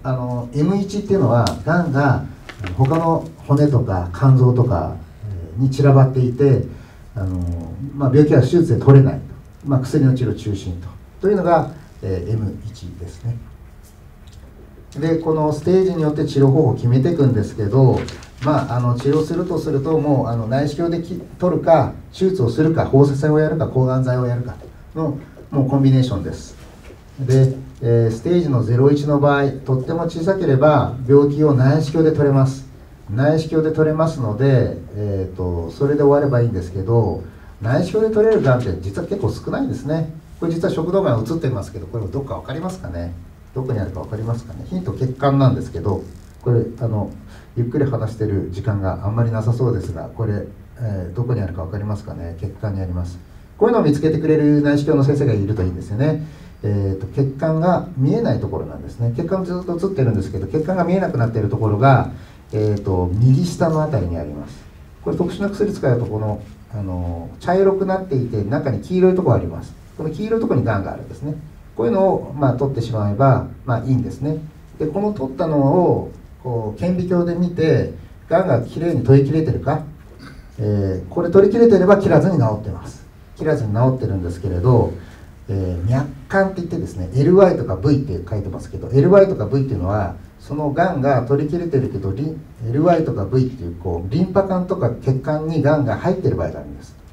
M1 っていうのはがんが他の骨とか肝臓とかに散らばっていて病気は手術で取れない、薬の治療中心というのが、M1 ですね。でこのステージによって治療方法を決めていくんですけど、治療するとするともう内視鏡で取るか手術をするか放射線をやるか抗がん剤をやるかのもうコンビネーションです。で、ステージの01の場合とっても小さければ病気を内視鏡で取れます。内視鏡で取れますので、それで終わればいいんですけど、内視鏡で取れるがんって実は結構少ないんですね。これ実は食道がん映ってますけど、これどこか分かりますかね。どこにあるか分かりますかね。ヒント血管なんですけど、これゆっくり話してる時間があんまりなさそうですが、これ、どこにあるか分かりますかね。血管にあります。こういうのを見つけてくれる内視鏡の先生がいるといいんですよね。血管が見えないところなんですね。血管ずっと映ってるんですけど、血管が見えなくなっているところが、右下のあたりにあります。これ特殊な薬使うとこの、茶色くなっていて中に黄色いところがあります。この黄色いところにがんがあるんですね。こういうのを、取ってしまえば、いいんですね。でこの取ったのを顕微鏡で見てがんがきれいに取り切れてるか、これ取り切れてれば切らずに治ってます。切らずに治ってるんですけれど、脈管って言ってですね LY とか V って書いてますけど、 LY とか V っていうのはそのがんが取り切れてるけどLY とか V っていうリンパ管とか血管にがんが入ってる場合があるんです。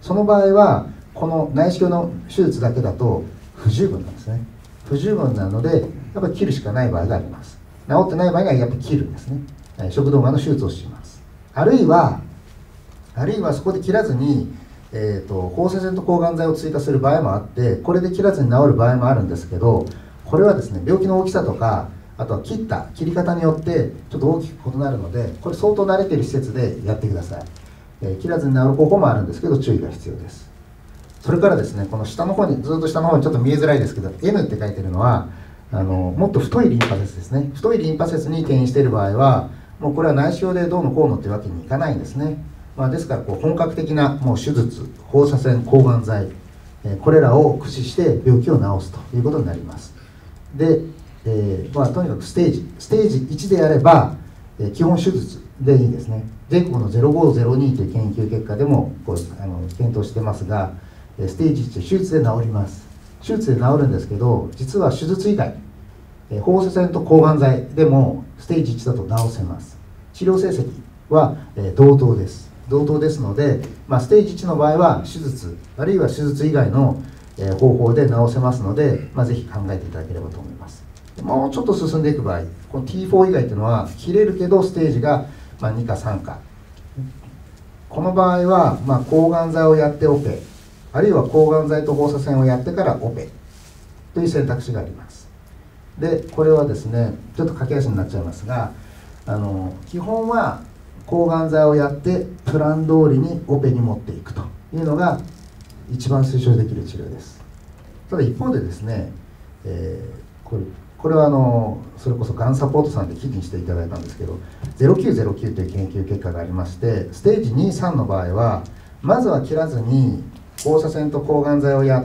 その場合はこの内視鏡の手術だけだと不十分なんですね。不十分なのでやっぱり切るしかない場合があります。治ってない場合にはやっぱり切るんですね。食道がんの手術をします。あるいはそこで切らずに、放射線と抗がん剤を追加する場合もあって、これで切らずに治る場合もあるんですけど、これはですね、病気の大きさとか、あとは切り方によってちょっと大きく異なるので、これ相当慣れている施設でやってください。切らずに治る方法もあるんですけど、注意が必要です。それからですね、この下の方に、ずっと下の方にちょっと見えづらいですけど、N って書いてるのはもっと太いリンパ節ですね。太いリンパ節に転移している場合は、もうこれは内視鏡でどうのこうのっていうわけにいかないんですね。ですから本格的なもう手術、放射線、抗がん剤、これらを駆使して病気を治すということになります。で、とにかくステージ1であれば、基本手術でいいですね。全国の0502という研究結果でも検討してますが、ステージ1で手術で治ります。手術で治るんですけど、実は手術以外、放射線と抗がん剤でもステージ1だと治せます。治療成績は同等です。同等ですので、ステージ1の場合は手術、あるいは手術以外の方法で治せますので、ぜひ考えていただければと思います。もうちょっと進んでいく場合、この T4 以外というのは切れるけどステージが2か3か、この場合は抗がん剤をやってオペ、あるいは抗がん剤と放射線をやってからオペという選択肢があります。でこれはですね、ちょっと駆け足になっちゃいますが、基本は抗がん剤をやってプラン通りにオペに持っていくというのが一番推奨できる治療です。ただ一方でですね、これはそれこそがんサポートさんで記事にしていただいたんですけど、0909という研究結果がありまして、ステージ2、3の場合はまずは切らずに放射線と抗がん剤をやって、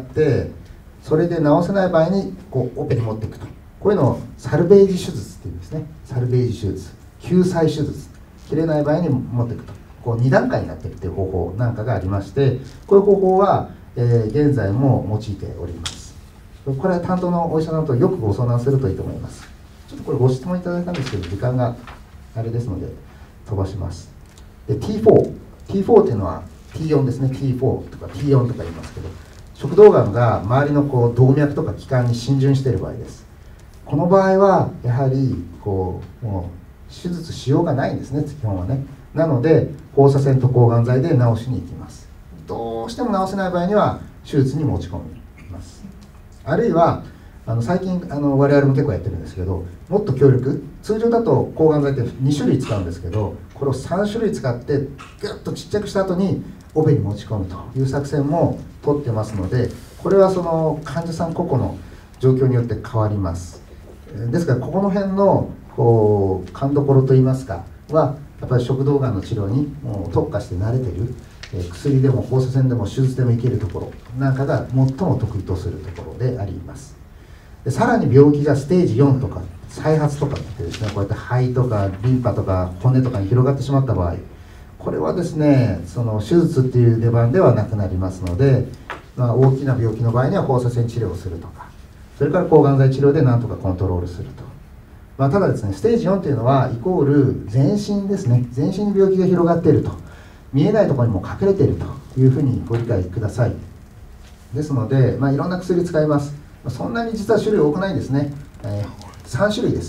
それで治せない場合にオペに持っていくと、こういうのをサルベージ手術っていうんですね。サルベージ手術、救済手術、切れない場合に持っていくと、2段階になっていくという方法なんかがありまして、こういう方法は、現在も用いております。これは担当のお医者さんとよくご相談するといいと思います。ちょっとこれご質問いただいたんですけど、時間があれですので飛ばします。で T4 っていうのは T4 ですね。 T4 とか T4 とか言いますけど、食道がんが周りの動脈とか気管に浸潤している場合です。この場合はやはりもう手術しようがないんですね、基本はね。なので放射線と抗がん剤で治しに行きます。どうしても治せない場合には手術に持ち込みます。あるいは最近我々も結構やってるんですけど、もっと強力、通常だと抗がん剤って2種類使うんですけど、これを3種類使ってギュッとちっちゃくした後にオペに持ち込むという作戦も取ってますので、これはその患者さん個々の状況によって変わります。ですからここの辺の勘どころといいますかは、やっぱり食道がんの治療にもう特化して慣れている、薬でも放射線でも手術でもいけるところなんかが最も得意とするところであります。でさらに病気がステージ4とか再発とかってですね、こうやって肺とかリンパとか骨とかに広がってしまった場合、これはですね、その手術っていう出番ではなくなりますので、大きな病気の場合には放射線治療をするとか、それから抗がん剤治療でなんとかコントロールすると。ただですね、ステージ4というのはイコール全身ですね、全身に病気が広がっていると、見えないところにも隠れているというふうにご理解ください。ですので、いろんな薬使います。そんなに実は種類多くないんですね。3種類です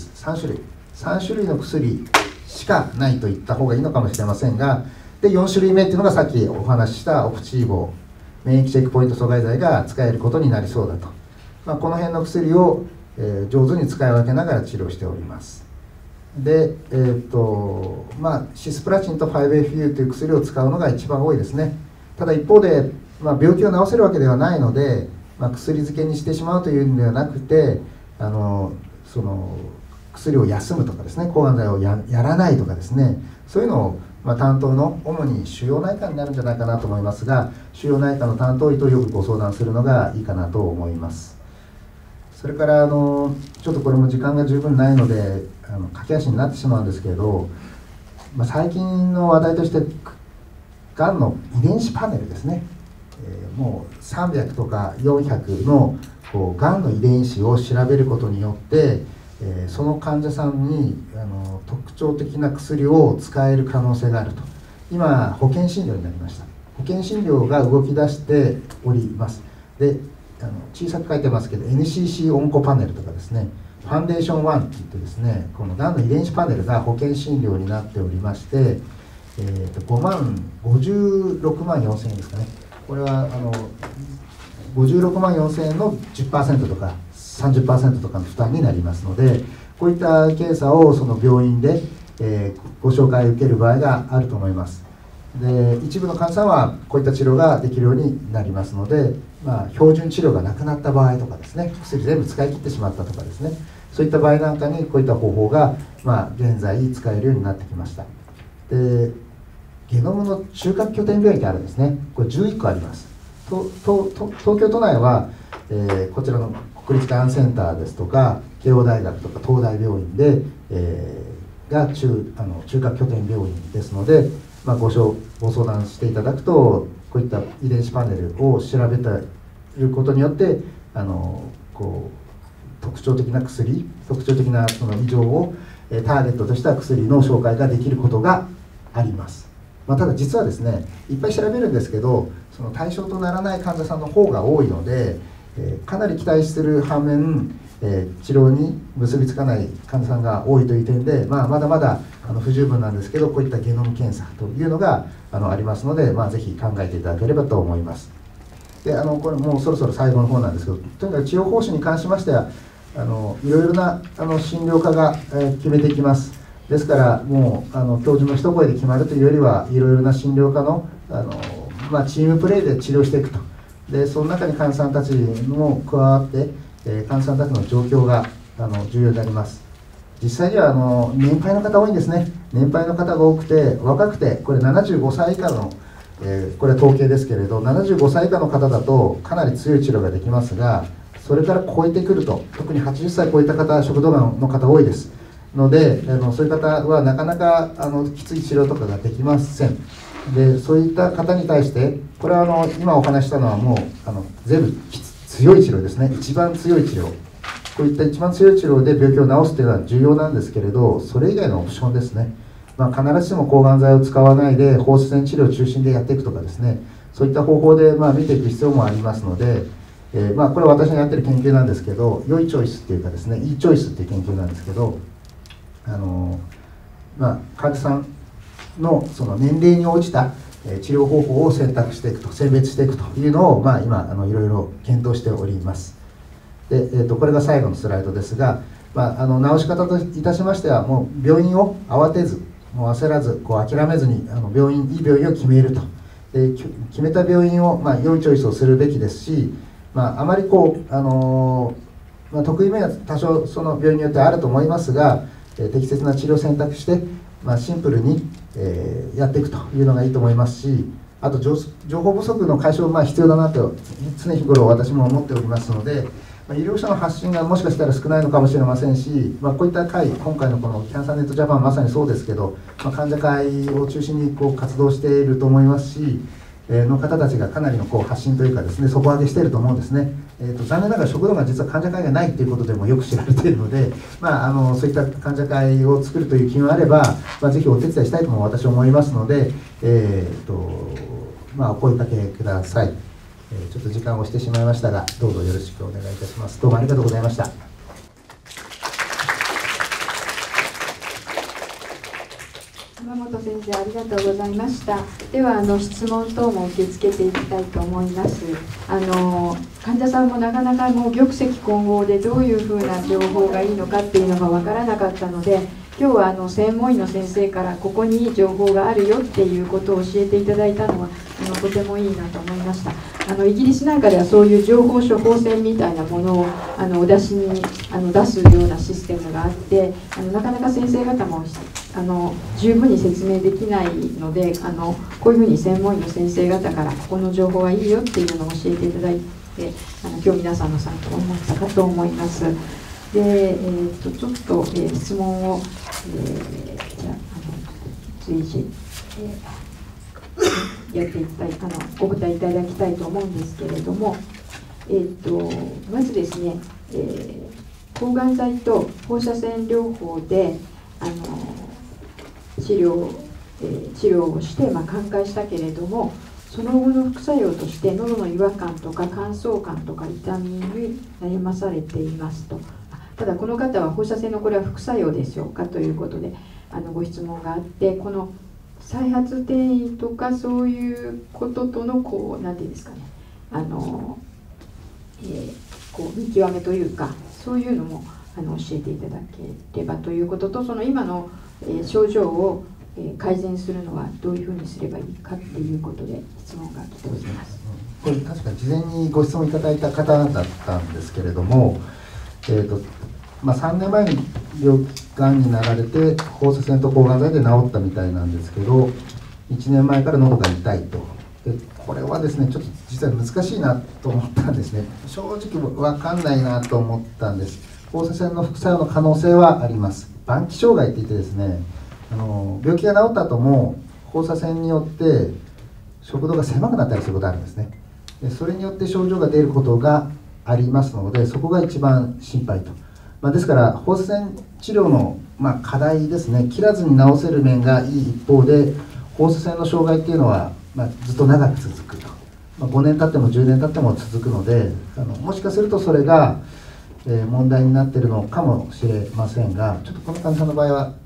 。3種類の薬しかないと言った方がいいのかもしれませんが、で4種類目っていうのがさっきお話ししたオプチーボ、免疫チェックポイント阻害剤が使えることになりそうだと。この辺の薬を、上手に使い分けながら治療しております。で、シスプラチンと 5FU という薬を使うのが一番多いですね。ただ一方で、病気を治せるわけではないので、薬漬けにしてしまうというんではなくて、その薬を休むとかですね、抗がん剤を やらないとかですね、そういうのを、担当の主に腫瘍内科になるんじゃないかなと思いますが、腫瘍内科の担当医とよくご相談するのがいいかなと思います。それからちょっとこれも時間が十分ないので駆け足になってしまうんですけれど、最近の話題としてがんの遺伝子パネルですね、もう300とか400のがんの遺伝子を調べることによって、その患者さんに特徴的な薬を使える可能性があると。今保険診療になりました。 保険診療が動き出しております。で、小さく書いてますけど NCC オンコパネルとかですね、ファンデーション1って言ってですね、このがんの遺伝子パネルが保険診療になっておりまして、56万4000円ですかね。これは56万4000円の 10% とか 30% とかの負担になりますので、こういった検査をその病院で、ご紹介を受ける場合があると思います。で、一部の患者さんはこういった治療ができるようになりますので、標準治療がなくなった場合とかですね、薬全部使い切ってしまったとかですね、そういった場合なんかにこういった方法が、現在使えるようになってきました。で、ゲノムの中核拠点病院ってあるんですね。これ11個あります。東京都内は、こちらの国立がんセンターですとか慶応大学とか東大病院で、が中核拠点病院ですので、ご相談していただくと、こういった遺伝子パネルを調べていることによって特徴的な薬、特徴的なその異常をターゲットとした薬の紹介ができることがあります。ただ実はですね、いっぱい調べるんですけど、その対象とならない患者さんの方が多いので、かなり期待する反面、治療に結びつかない患者さんが多いという点で、まだまだ不十分なんですけど、こういったゲノム検査というのがありますので、ぜひ考えていただければと思います。で、これもうそろそろ最後の方なんですけど、とにかく治療方針に関しましてはいろいろな診療科が決めていきます。ですからもう教授の一声で決まるというよりは、いろいろな診療科のチームプレーで治療していくと。で、その中に患者さんたちも加わって、患者さんたちの状況が重要になります。実際には年配の方多いんですね。年配の方が多くて、若くて、これ75歳以下の、これは統計ですけれど、75歳以下の方だとかなり強い治療ができますが、それから超えてくると、特に80歳超えた方、食道がんの方多いですので、そういう方はなかなかきつい治療とかができません。で、そういった方に対して、これは今お話したのはもう全部強い治療ですね。一番強い治療、こういった一番強い治療で病気を治すというのは重要なんですけれど、それ以外のオプションですね、必ずしも抗がん剤を使わないで放射線治療を中心でやっていくとかですね、そういった方法で見ていく必要もありますので、これは私がやってる研究なんですけど、良いチョイスっていうかですね、いいチョイスっていう研究なんですけど、患者さんのその年齢に応じた治療方法を選択していくと、選別していくというのを、今いろいろ検討しております。で、これが最後のスライドですが、治し方といたしましては、もう病院を慌てず、もう焦らず、諦めずにいい病院を決めると。で、決めた病院を、良いチョイスをするべきですし、あまり得意面は多少その病院によってあると思いますが、適切な治療を選択して、シンプルに、やっていくというのがいいと思いますし、あと情報不足の解消必要だなと常日頃私も思っておりますので、医療者の発信がもしかしたら少ないのかもしれませんし、こういった会、今回のこのキャンサーネットジャパンまさにそうですけど、患者会を中心に活動していると思いますし、の方たちがかなりの発信というかですね、底上げしていると思うんですね。残念ながら食道が実は患者会がないということでもよく知られているので、そういった患者会を作るという気があれば、ぜひお手伝いしたいとも私は思いますので、お声かけください。ちょっと時間を押してしまいましたが、どうぞよろしくお願いいたします。どうもありがとうございました。 山本先生、ありがとうございました。では質問等も受け付けていきたいと思います。患者さんもなかなかもう玉石混合でどういうふうな情報がいいのかっていうのが分からなかったので、今日は専門医の先生からここにいい情報があるよっていうことを教えていただいたのはとてもいいなと思いました。イギリスなんかではそういう情報処方箋みたいなものをお出しに出すようなシステムがあって、なかなか先生方も十分に説明できないので、こういうふうに専門医の先生方からここの情報はいいよっていうのを教えていただいて、今日皆さんの参考になったかと思います。で、ちょっと、質問を、じゃあ随時、やっていきたい、お答えいただきたいと思うんですけれども、まずですね、抗がん剤と放射線療法で治療をして、寛解したけれども、 その後の副作用として喉の違和感とか乾燥感とか痛みに悩まされていますと。ただこの方は放射線のこれは副作用でしょうかということでご質問があって、この再発転移とかそういうこととのこう何て言うんですかね、こう見極めというかそういうのも教えていただければということと、その今の症状を改善するのはどういうふうにすればいいかっていうことで質問が来ております。 これ確か事前にご質問いただいた方だったんですけれども、3年前にがんになられて放射線と抗がん剤で治ったみたいなんですけど、1年前から喉が痛いと。でこれはですねちょっと実は難しいなと思ったんですね。正直分かんないなと思ったんです。放射線の副作用の可能性はあります。晩期障害って言ってですね、病気が治った後も放射線によって食道が狭くなったりすることがあるんですね。でそれによって症状が出ることがありますので、そこが一番心配と。ですから放射線治療の、課題ですね、切らずに治せる面がいい一方で、放射線の障害っていうのは、ずっと長く続くと、5年経っても10年経っても続くので、もしかするとそれが、問題になっているのかもしれませんが、ちょっとこの患者さんの場合は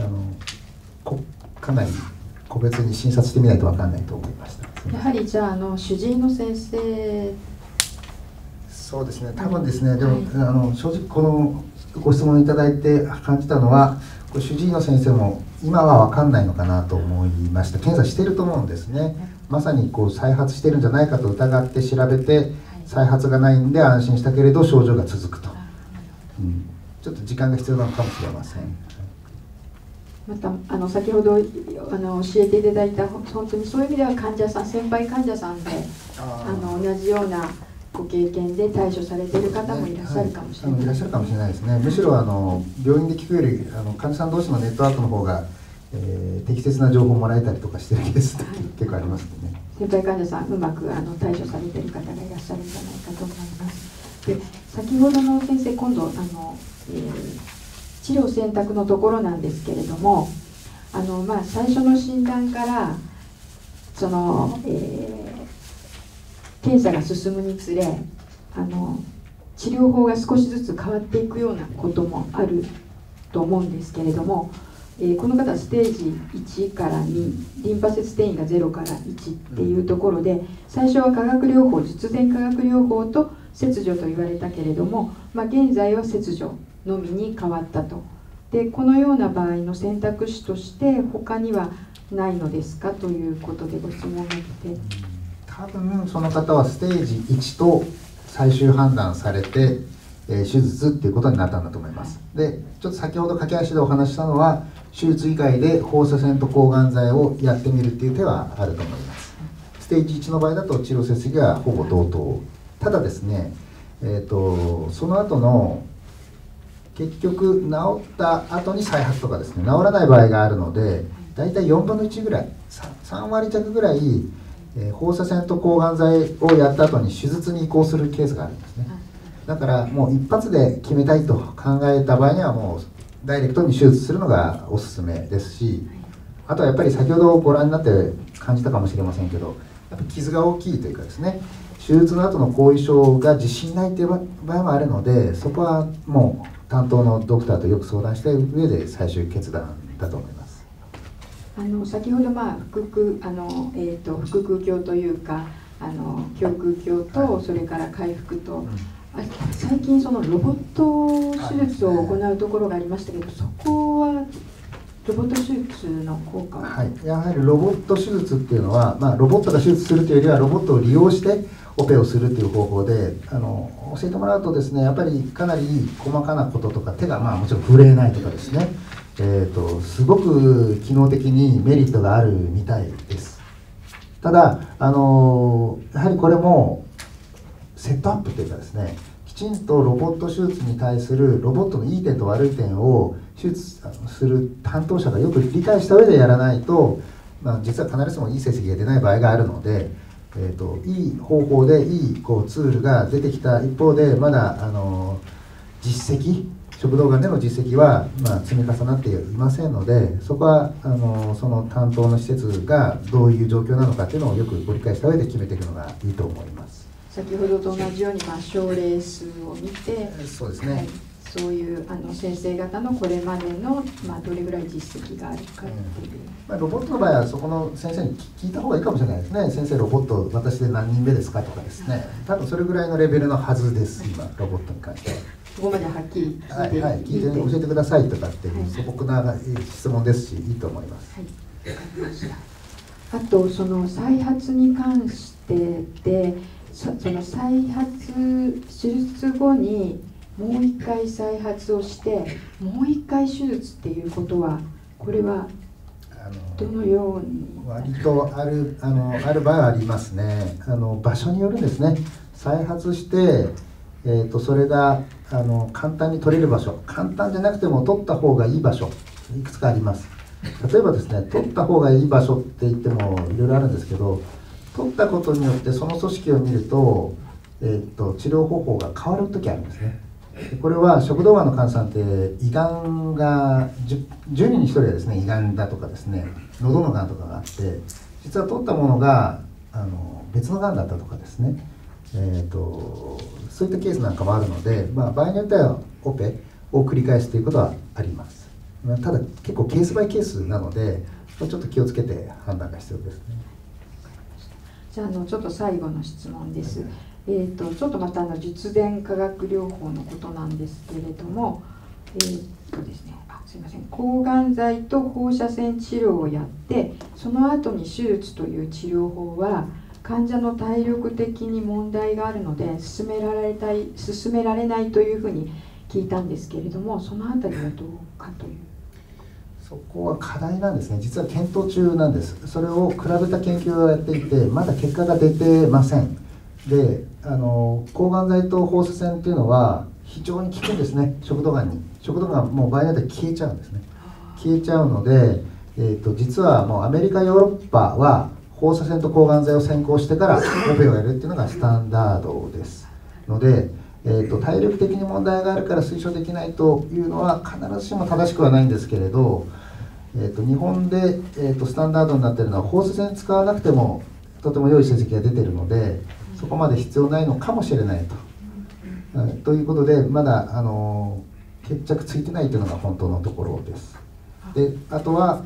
かなり個別に診察してみないと分かんないと思いました。 やはりじゃあ主治医の先生、 そうですね、多分ですね、でも、正直このご質問いただいて感じたのは、主治医の先生も今は分かんないのかなと思いました。検査していると思うんですね。まさに再発してるんじゃないかと疑って調べて、再発がないんで安心したけれど症状が続くと、ちょっと時間が必要なのかもしれません。 また先ほど教えていただいた本当にそういう意味では患者さん、先輩患者さんで同じようなご経験で対処されている方もいらっしゃるかもしれない、 いらっしゃるかもしれないですね。むしろ病院で聞くより患者さん同士のネットワークの方が、適切な情報をもらえたりとかしてるケースって結構ありますよね。 先輩患者さんうまく対処されている方がいらっしゃるんじゃないかと思います。で先ほどの先生、今度治療選択のところなんですけれども、最初の診断から検査が進むにつれ治療法が少しずつ変わっていくようなこともあると思うんですけれども、この方はステージ1から2、リンパ節転移が0から1っていうところで、最初は化学療法、術前化学療法と切除と言われたけれども、現在は切除のみに変わったと。でこのような場合の選択肢として他にはないのですかということでご質問が来て、 多分その方はステージ1と最終判断されて、手術っていうことになったんだと思います。でちょっと先ほど駆け足でお話ししたのは、手術以外で放射線と抗がん剤をやってみるっていう手はあると思います。ステージ1の場合だと治療成績はほぼ同等。ただですね、その後の結局治った後に再発とかですね、治らない場合があるので、大体4分の1ぐらい、3割弱ぐらい、放射線と抗がん剤をやった後に手術に移行するケースがあるんですね。だからもう一発で決めたいと考えた場合にはもうダイレクトに手術するのがおすすめですし、あとはやっぱり先ほどご覧になって感じたかもしれませんけど、やっぱり傷が大きいというかですね、手術の後の後遺症が自信ないという場合もあるので、そこはもう担当のドクターとよく相談した上で最終決断だと思います。 先ほど腹腔鏡というか胸腔鏡とそれから回復と、最近そのロボット手術を行うところがありましたけど、そこはロボット手術の効果は、 やはりロボット手術っていうのは、ロボットが手術するというよりはロボットを利用してオペをするという方法で教えてもらうとですね、やっぱりかなり細かなこととか、手がもちろん震えないとかですね、すごく機能的にメリットがあるみたいです。ただやはりこれもセットアップというかですね、きちんとロボット手術に対するロボットのいい点と悪い点を手術する担当者がよく理解した上でやらないと、実は必ずしもいい成績が出ない場合があるので、いい方法でいいツールが出てきた一方で、まだ実績食道がんでの実績は、積み重なっていませんので、そこはその担当の施設がどういう状況なのかというのをよくご理解した上で決めていくのがいいと思います。 先ほどと同じように、症例数を見て、 そうですね、 はい、そういう先生方のこれまでの、どれぐらい実績があるかっていう、 ロボットの場合はそこの先生に聞いた方がいいかもしれないですね。先生ロボット私で何人目ですかとかですね、多分それぐらいのレベルのはずです。今ロボットに関してはそこまではっきり聞いて、 聞いて教えてくださいとかっていう素朴な質問ですし、いいと思います。 はい、わかりました。あとその再発に関してで、その再発手術後にもう一回再発をしてもう一回手術っていうことは、これはどのように？ 割とある場合はありますね。場所によるんですね。再発してそれが簡単に取れる場所、簡単じゃなくても取った方がいい場所、いくつかあります。例えばですね、取った方がいい場所って言ってもいろいろあるんですけど、取ったことによってその組織を見ると、治療方法が変わる時あるんですね。これは食道がんの患者さんって胃がんが 10人に1人はですね、胃がんだとかですね、喉のがんとかがあって、実は取ったものが別のがんだったとかですね、そういったケースなんかもあるので、場合によってはオペを繰り返すということはあります。ただ結構ケースバイケースなので、ちょっと気をつけて判断が必要ですね。 じゃあちょっと最後の質問です。ちょっとまた術前化学療法のことなんですけれども、ですね、すいません、抗がん剤と放射線治療をやって、その後に手術という治療法は患者の体力的に問題があるので進められないというふうに聞いたんですけれども、そのあたりはどうかという。 そこは課題なんですね。実は検討中なんです。それを比べた研究をやっていて、まだ結果が出てません。で、抗がん剤と放射線っていうのは非常に効くんですね。食道がんに。食道がんもう場合によっては消えちゃうんですね。消えちゃうので、実はもうアメリカヨーロッパは放射線と抗がん剤を先行してからオペをやるっていうのがスタンダードですので、体力的に問題があるから推奨できないというのは必ずしも正しくはないんですけれど、日本で、スタンダードになっているのは放射線使わなくてもとても良い成績が出ているので、そこまで必要ないのかもしれないと、ということでまだ決着ついてないというのが本当のところです。で、あとは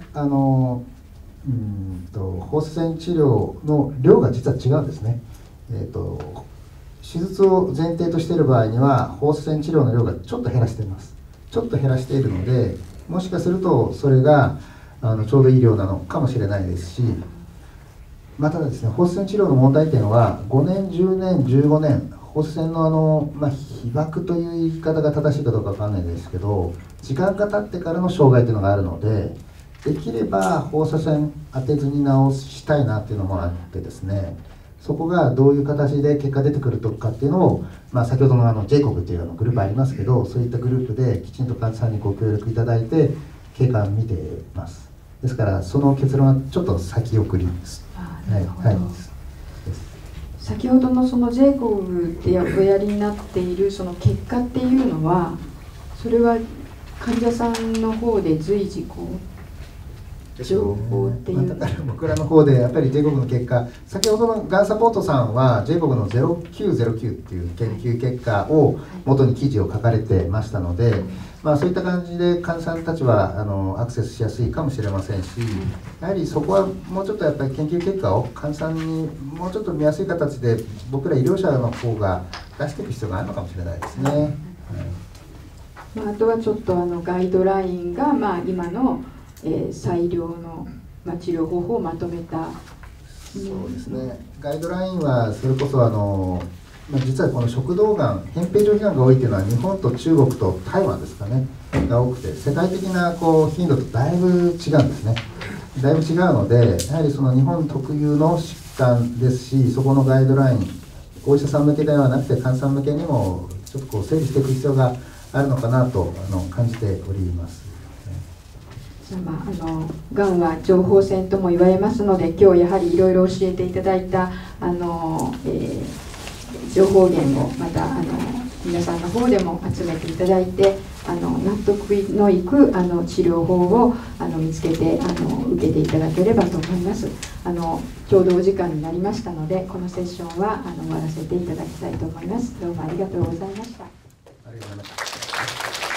放射線治療の量が実は違うんですね。手術を前提としている場合には放射線治療の量がちょっと減らしています。ちょっと減らしているので、もしかするとそれがちょうどいい量なのかもしれないですし、ただですね、放射線治療の問題点は5年10年15年放射線の被爆という言い方が正しいかどうかわかんないですけど、時間が経ってからの障害というのがあるので、できれば放射線当てずに治したいなっていうのもあってですね、そこがどういう形で結果出てくるとかっていうのを、先ほどのジェイコブっていうグループありますけど、そういったグループできちんと患者さんにご協力いただいて経過を見ています。ですからその結論はちょっと先送りです。はい、 先ほどのそのジェイコブでおやりになっているその結果っていうのは、それは患者さんの方で随時情報っていう、 だから僕らの方でやっぱりジェイコブの結果、先ほどのがんサポートさんはジェイコブの0909っていう研究結果を元に記事を書かれてましたので、そういった感じで患者さんたちはアクセスしやすいかもしれませんし、やはりそこはもうちょっとやっぱり研究結果を患者さんにもうちょっと見やすい形で僕ら医療者の方が出していく必要があるのかもしれないですね。 あとはちょっとガイドラインが今の最良の治療方法をまとめた。 そうですね、ガイドラインはそれこそ実はこの食道がん、扁平上皮がんが多いというのは日本と中国と台湾ですかねが多くて、世界的な頻度とだいぶ違うんですね。だいぶ違うので、やはりその日本特有の疾患ですし、そこのガイドライン、お医者さん向けではなくて患者さん向けにもちょっと整理していく必要があるのかなと感じております。 がんは情報戦とも言われますので、今日やはりいろいろ教えていただいた情報源をまた皆さんの方でも集めていただいて、 納得のいく治療法を見つけて受けていただければと思います。ちょうどお時間になりましたので、このセッションは終わらせていただきたいと思います。どうもありがとうございました。 ありがとうございました。